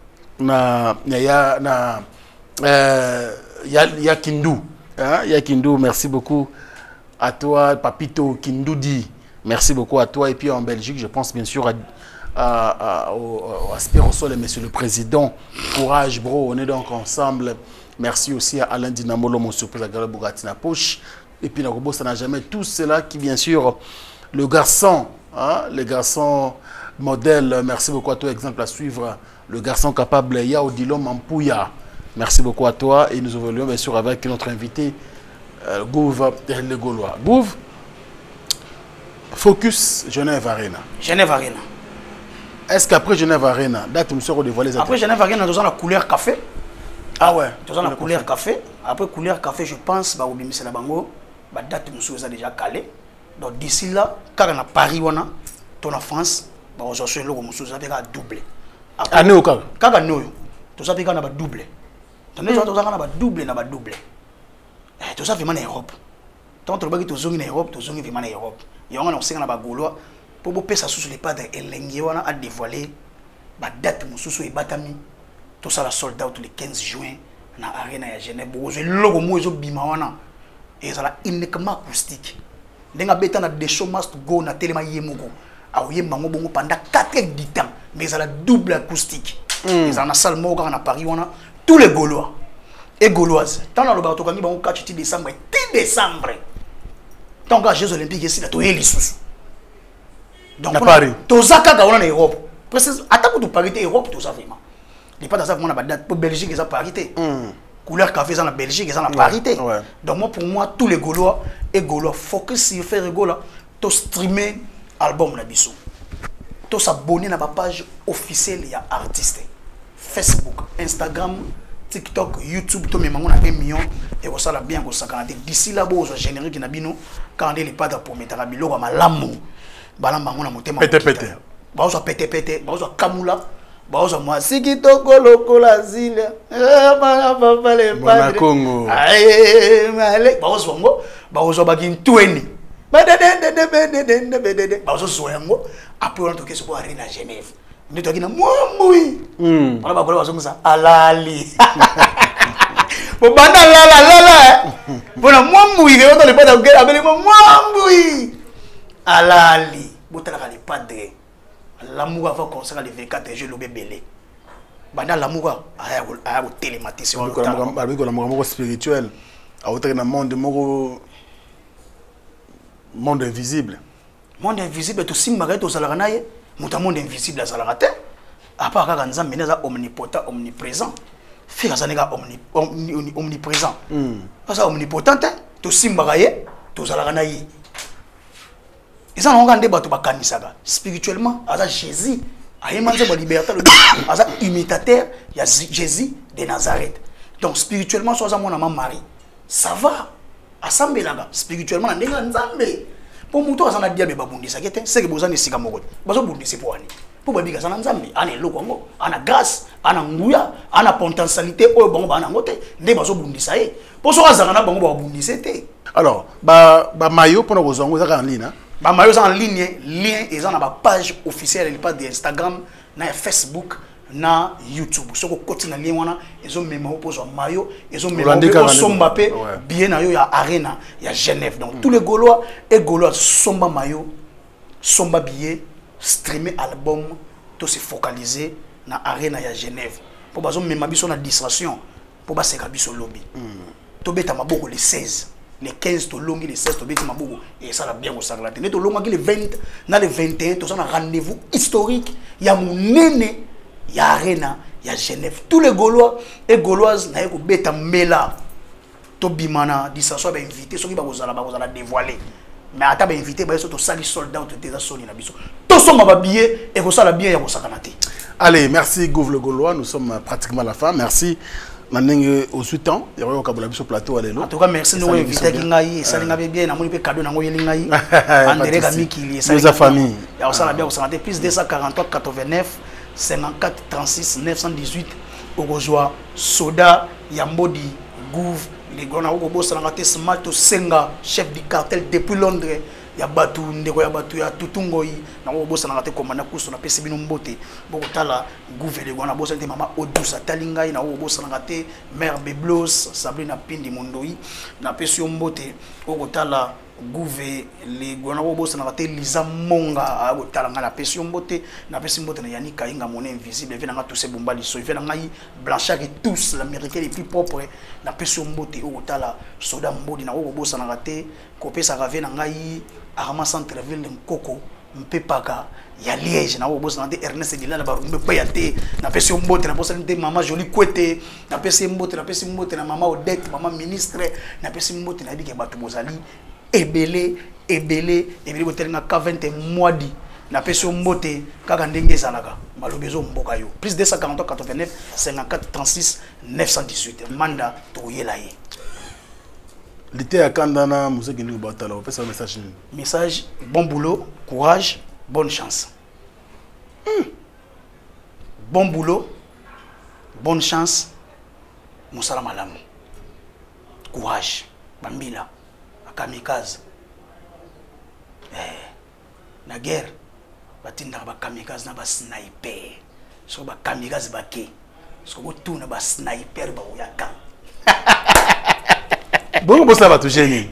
Na, ya, na, euh, ya, ya Kindu. Hein? Ya Kindu, merci beaucoup à toi, Papito Kindoudi. Merci beaucoup à toi. Et puis en Belgique, je pense bien sûr à. À, à, au, à Spirosol et Monsieur le Président. Courage, bro. On est donc ensemble. Merci aussi à Alain Dinamolo, mon surprise à Gala Bogatina Poche. Et puis, Nagobo, ça n'a jamais tout cela qui, bien sûr, le garçon, hein, le garçon modèle. Merci beaucoup à toi. Exemple à suivre, le garçon capable, Yao Dilo Mampouya. Merci beaucoup à toi. Et nous évoluons, bien sûr, avec notre invité, euh, Gouv Le Gaulois. Gouv, focus Genève Arena. Genève Arena. Est-ce qu'après Genève Arena, date nous sera dévoilée? Après Genève Arena, nous avons la couleur café. Ah ouais. Nous avons la couleur café. Après couleur café, je pense, bah, au c'est la bango, bah, date nous sommes déjà calé. Donc d'ici là, quand on a Paris, on a, ton en France, bah, aujourd'hui, le nous sommes déjà doublé. À nous, quand on a nous, tout ça, on a doublé. Donc nous avons doublé, on a doublé. Tout ça, vraiment en Europe. Tant que tu es en Europe, tu es vraiment en Europe. Il y a un on a Gaulois. Pour que ça soit les pas de Elengiwana a dévoilé la date de et Batami. Tout ça, la sold out le quinze juin dans l'arène à Genève. Le logo est bimawana. Et ça est uniquement acoustique. Dans la des shows must go na télé yemogo. A yembango bongo pendant quatre heures de temps. Mais ça la double acoustique. Et ça na salle moga à Paris wana tous les Gaulois et Gauloises. Tant dans le bateau quand ils vont quatre décembre et dix décembre. Tant que les Jeux olympiques ici là to yeli sous. Donc, Paris. Tout ça, quand on est en Europe, attends que tu parité Europe, tout ça vraiment. Les pas dans ça, on a pas date pour Belgique, ils ont parité. Couleur café, ils ont la Belgique, ils ont la parité. Donc, moi, pour moi, tous les Gaulois et Gaulois, focus sur faire Gaulois, tu streamer album na biso. Tu s'abonner à ma page officielle, il y a artistes. Facebook, Instagram, TikTok, YouTube, tout le monde a un million et ça la bien d'ici là beau générique na bino quand il est pas pour mettre la bilo à malamu bala bango na motema pété pété ba so pété pété ba so kamula ba so moi siki toko lokola zile ba ba le padre Congo ay male ba so ngo ba so ba kintueni ba de de de de de de ba so so ngo après on toke so ko arena Genève ni toki na mwamui mm bala ba ko ba so ngisa alali Bon, bah, là, là, là, là, bon, moi, moi, il est dans le pas de guerre, avec moi, moi, alali, bon, t'as les padres, l'amour avant qu'on s'en les vingt-quatre jours, le bébé, bah, dans l'amour, à la télématicien, avec l'amour spirituel, à autre dans monde, monde invisible, monde invisible, tout si marre, tout ça, là, mon monde invisible, ça, là, à part quand on a omnipotent, omniprésent. Faire ça n'est pas omniprésent. Ça omnipotent, tout simbagaye, tout ça la naïe. Et ça on regarde débat tout bakanisaga. Spirituellement, à Jésus, à émanciper la liberté, à ça imitateur, il y a Jésus de Nazareth. Donc spirituellement, soit ça mon amant Marie, ça va. Assemblée là-bas, spirituellement, on est en Zambé. Pour mon tour, ça n'a diable babundi ça qui est, c'est que vous en êtes si comme vous. Baso bundi c'est pour ani. Pour babiga ça n'a Zambé, ana lokongo, ana grâce, ana nguya, ana potentialité au bon bana ngote, ne baso bundi ça est. Pour ça ça n'a bon babundi c'était. Alors, ba ba mayo pour nous zongo ça en ligne hein. Ba mayo ça en ligne, lien et ça na ba page officielle, il pas d'Instagram, na Facebook. Na YouTube soko koti na lien wana ezo mema opozo mayo ezo mema o somba pe bien na yo ya arena ya Genève donc mm. tous les Gaulois et Gaulois somba mayo somba billet streamer album tout se focaliser na arena ya Genève pour bazo mema biso na distraction pour ba seka biso lobby mm. to beta maboko le seize le quinze to longi le seize to beta maboko et ça la bien au sacré ne to longa le vingt na le vingt et un to ça na rendez-vous historique ya munene ya arena ya Genève tous les Gaulois et Gauloises na yeko beta mela to bimana distraction ba invité soki ba kozala ba kozala dévoiler mais ata ba invité ba so to sali soldat to teza soni na biso to somba ba billet et ko sala bien ya ko sakanate. Allez, merci Gouv le Gaulois, nous sommes pratiquement à la fin. Merci Nanenge au huit ans, il y aura un sur plateau allez. En tout cas, merci nous inviter qui ngai, ça linga bien na moni pe cadeau na ngoyeli ngai. André Gamiki, ça sa famille. Ya sala bien ko sakanate plus deux cent quarante-trois quatre-vingt-neuf cinquante-quatre trente-six neuf cent dix-huit Ogojoa Soda Yambodi Gouv les gona Ogobo Salangate Smart Senga chef du cartel depuis Londres ya batu ndeko ya batu ya tutungoi na Ogobo Salangate komanda kuso na pesi bino mbote bokotala Gouv les gona bosa te mama Odusa Talingai na Ogobo Salangate mère Beblos Sabrina Pindi Mondoi na pesi mbote okotala Gouve les gona Ogobo Salangate Liza Monga okotala ngala pesi mbote na pesi mbote na Yannick Kainga mon invisible venanga tous ces bombali so venanga Blanchard et tous l'américain les plus propres na pesi mbote okotala Soda Mbodi na Ogobo Salangate kopesa rave na ngai Arma Centreville Nkoko mpepaka ya Liège na Ogobo Salangate Ernest Dilala ba rumbe payate na pesi mbote na posa nte mama Jolie Kwete na pesi mbote na pesi mbote na mama Odette mama ministre na pesi mbote na bike batu bozali ebele ebele ebele botelinga ka vingt mois na peso mbote kaka ndenge ezalaka malobezo mboka yo plus deux cent quarante-trois quatre-vingt-neuf cinquante-quatre trente-six neuf cent dix-huit manda toyela ye l'été à Kandana musique ni batala on fait ça message message bon boulot courage bonne chance hmm. Bon boulot bonne chance musala malamu courage bambila kamikaze eh na guerre batinda ba kamikaze na ba sniper so ba kamikaze bake so ko tuna ba sniper ba uyaka bon bon ça va toucher ni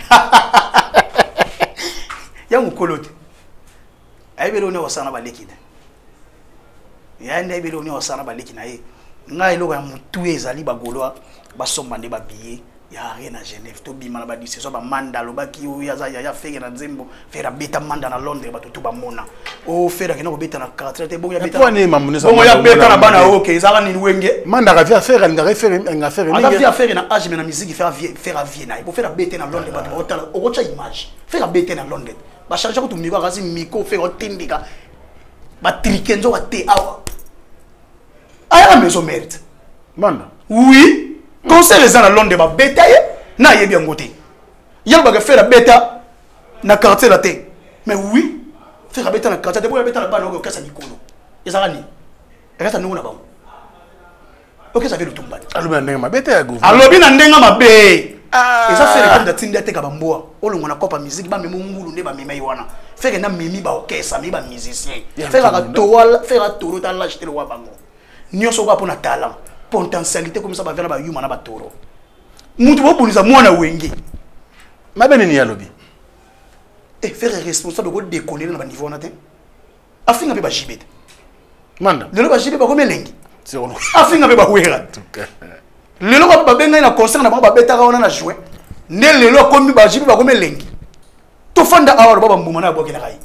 ya mukolote ay belo ne wasana ba lekida ya ne belo ne wasana ba lekina ye ngai lo ka mutu ezali ba Gaulois ba somba ne ba billet ya rien à Genève to bima na ba dise so ba manda lo ba ki o ya za ya feke na nzembo fera beta manda na Londres ba to ba mona o fera ke no beta na quatre te bo ya beta bon ya beta na bana OK za ni wenge manda ka via faire nga faire nga faire ni nga via faire na age na musique faire faire vie na bo fera beta na Londres ba to otala o cha image fera beta na Londres ba charger ko to miko kasi miko fera tindika ba trikenzo wa te awa aya meso mérite manda Oui. Concert les gens à Londres, bah bêta, na yé bien côté. Y'a pas fait la bêta, na quartier la tête. Mais oui, faire la bêta na quartier, d'abord la bêta na pas na qu'est-ce ni colo. Et ça rani. Et reste nous na ba. Ok, ça fait le tomba. Alors ben ndenga mabete ya go. Alors bien ndenga mabe. Et ça fait le comme de tinda te ka bamboa. O lo ngona kopa musique ba memo ngulu ne ba mema yiwana. Faire na mimi ba orchestre, mi ba musicien. Faire la toile, faire la toro ta l'acheter le wa bango. Nyonso ba pour na talent. Potentialité comme ça va vers la yuma na batoro. Mutu bo bonisa mwana wenge. Mabene ni ya lobby. Et faire responsable de décoller dans le niveau natin. Afinga be ba jibet. Manda. Le ba jibet ba comme lengi. C'est on. Afinga be ba wera. Le lo ba benga na concert na ba beta ka na jouer. Ne le lo comme ba jibet ba comme lengi. To fanda awar ba mbuma na bokela kai.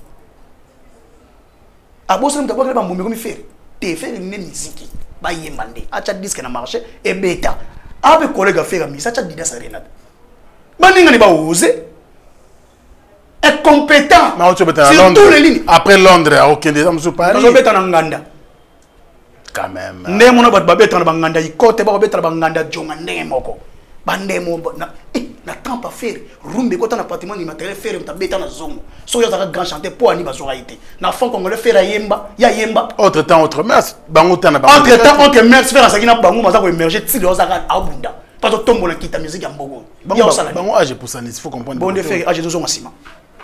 Aboso mta bokela ba mbuma comme faire. Te faire une musique. Ba yembande. Acha disque na marché et beta. Abe collègue faire mi ça cha dida sa renade. Baninga ni ba oser. Est compétent sur toutes les lignes. Après Londres, à aucun des hommes sur Paris. Je vais être en Nganda. Quand même. Ne mon abat babet en Banganda, il côté ba babet en Banganda, Jongande moko. Bandemo na eh na temps pas faire. Rumbe ko tan appartement ni matériel faire ta beta na zongo. So ya ta grand chanter pour ani bazora été. Na fond congolais faire yemba, ya yemba. Autre temps autre mers, bango tan na bango. Entre temps autre mers faire ça qui na bango maza ko émerger ti do za abunda. Pas to tombo na kita musique ya mbogo. Bango bango âge pour ça, il faut comprendre. Bon de faire âge de zongo sima.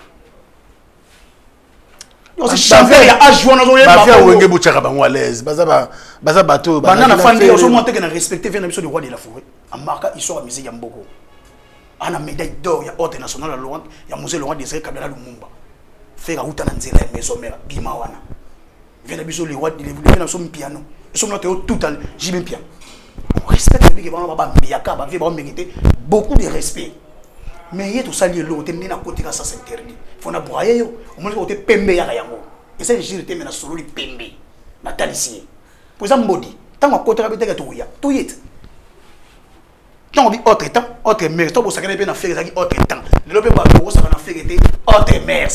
Non, c'est chanter ya âge wana zo yemba. Ba faire wenge buchaka bango à l'aise. Baza ba baza bateau ba. Banana fandi oso monter que na respecter vient émission du roi de la forêt. En marquant histoire musique ya mbogo. Ana médaille d'or ya ordre national à Laurent, ya musée Laurent Désiré Kabila Lumumba. Faire outa na nzela ya maison mère bima wana. Vient biso le roi de l'évolution na son piano. Ils sont notés tout à jibin piano. Respect le big ba ba biaka ba vie ba mériter beaucoup de respect. Mais il y a tout ça lié l'autre ni na côté ça s'interdit. Faut na broyer yo, au moins côté pembe ya yango. Et ça j'ai été na solo li pembe. Na talicie. Pour ça mbodi, tant à côté rabete ka tout ya. Tout yet. Quand on dit autre temps, autre mers, toi, vous savez bien faire ça autre temps. Le peuple va vous savez faire autre mers.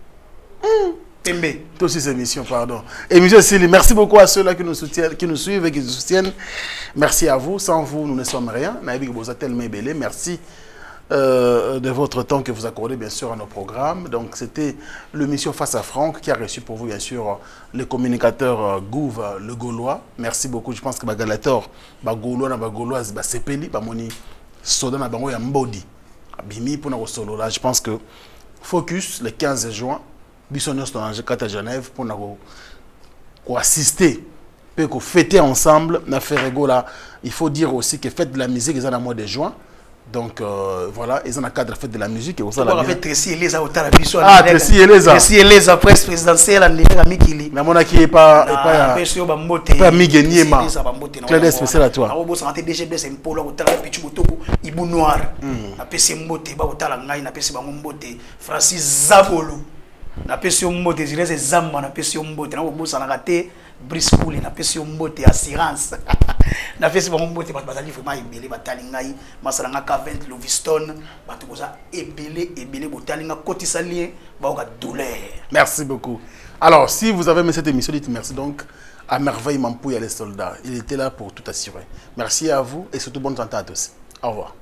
Tembe. Toi aussi, c'est émission, pardon. Et monsieur Sili, merci beaucoup à ceux-là qui nous soutiennent, qui nous suivent et qui nous soutiennent. Merci à vous. Sans vous, nous ne sommes rien. Naïbi Boza tellement belé. Merci euh, de votre temps que vous accordez, bien sûr, à nos programmes. Donc, c'était l'émission Face à Franck qui a reçu pour vous, bien sûr, le communicateur euh, Gouv, le Gaulois. Merci beaucoup. Je pense que Bagalator, Bagaulois, Bagaulois, Basepeli, Bamoni, Soda, Bango, Mbodi, Bimi, pour nous solo là. Je pense que focus le quinze juin. Bissonnos dans à Genève pour nous assister, pour fêter ensemble. Là, il faut dire aussi que fête de la musique ils ont le mois de juin. Donc euh, voilà, ils ont un cadre fête de la musique et vous savez. On va faire Tracy Elisa au Tarabiso. Ah, Tracy Elisa. Tracy Elisa, presse présidentielle en Nigeria, Mikili. La monarchie n'est pas pas pas Migueniema. Claire spécial à toi. On va santé D G B c'est un polo au Tarabicho Botoko, Ibu Noir. Na P C Mbote, ba au Talangai, na P C Bango Mbote, Francis Zabolo. Na pesi mbote Désiré c'est Zamba na pesi mbote na bosa na raté Briscouli na pesi mbote assurance na pesi mbote ba bazali vraiment ebele batali ngai masala nga K vingt Loviston batu koza ebele ebele botali nga kotisa lien ba oka douleur. Merci beaucoup. Alors si vous avez aimé cette émission, dites merci donc à Merveille Mampouya les soldats. Il était là pour tout assurer. Merci à vous et surtout bonne santé à tous. Au revoir.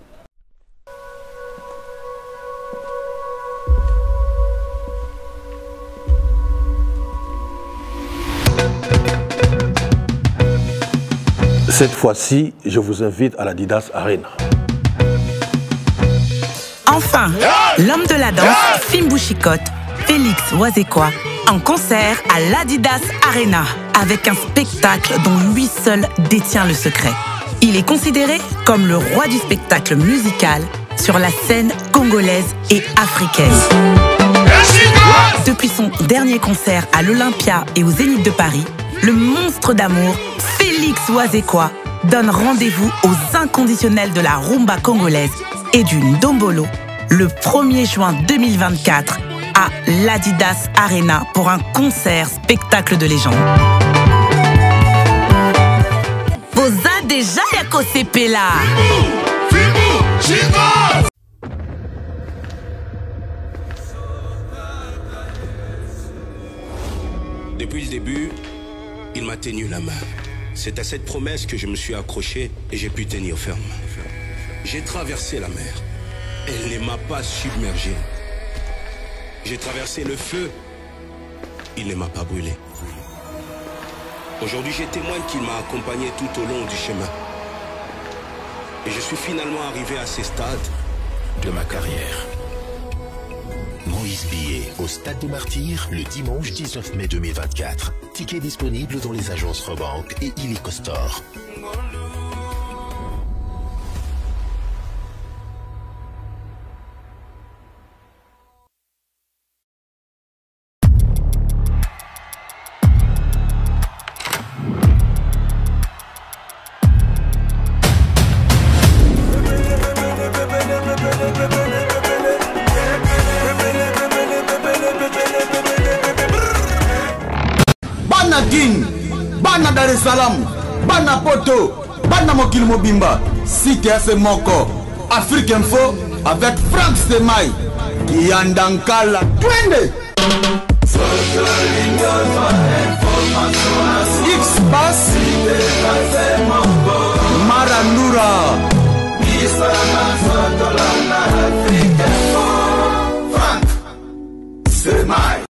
Cette fois-ci, je vous invite à l'Adidas Arena. Enfin, l'homme de la danse, Fimbu Chikot, Félix Wazekwa, en concert à l'Adidas Arena, avec un spectacle dont lui seul détient le secret. Il est considéré comme le roi du spectacle musical sur la scène congolaise et africaine. Depuis son dernier concert à l'Olympia et au Zénith de Paris, le monstre d'amour, Félix Wazekwa, donne rendez-vous aux inconditionnels de la rumba congolaise et du Ndombolo le premier juin deux mille vingt-quatre à l'Adidas Arena pour un concert spectacle de légende. Boza déjà yako sepela. Depuis le début, il m'a tenu la main. C'est à cette promesse que je me suis accroché et j'ai pu tenir ferme. J'ai traversé la mer. Elle ne m'a pas submergé. J'ai traversé le feu. Il ne m'a pas brûlé. Aujourd'hui, je témoigne qu'il m'a accompagné tout au long du chemin. Et je suis finalement arrivé à ces stades de ma carrière. Moïse Billet au Stade des Martyrs le dimanche dix-neuf mai deux mille vingt-quatre. Ticket disponible dans les agences Rebank et Illico Store. Bana Guine, Bana Dar es Salaam, Bana Poto, Bana Mokil Mobimba, Cité F Moko, Afrique Info avec Franck Semaï, Kiandankala, Twende. X-Bass, Maranoura, Franck Semaï.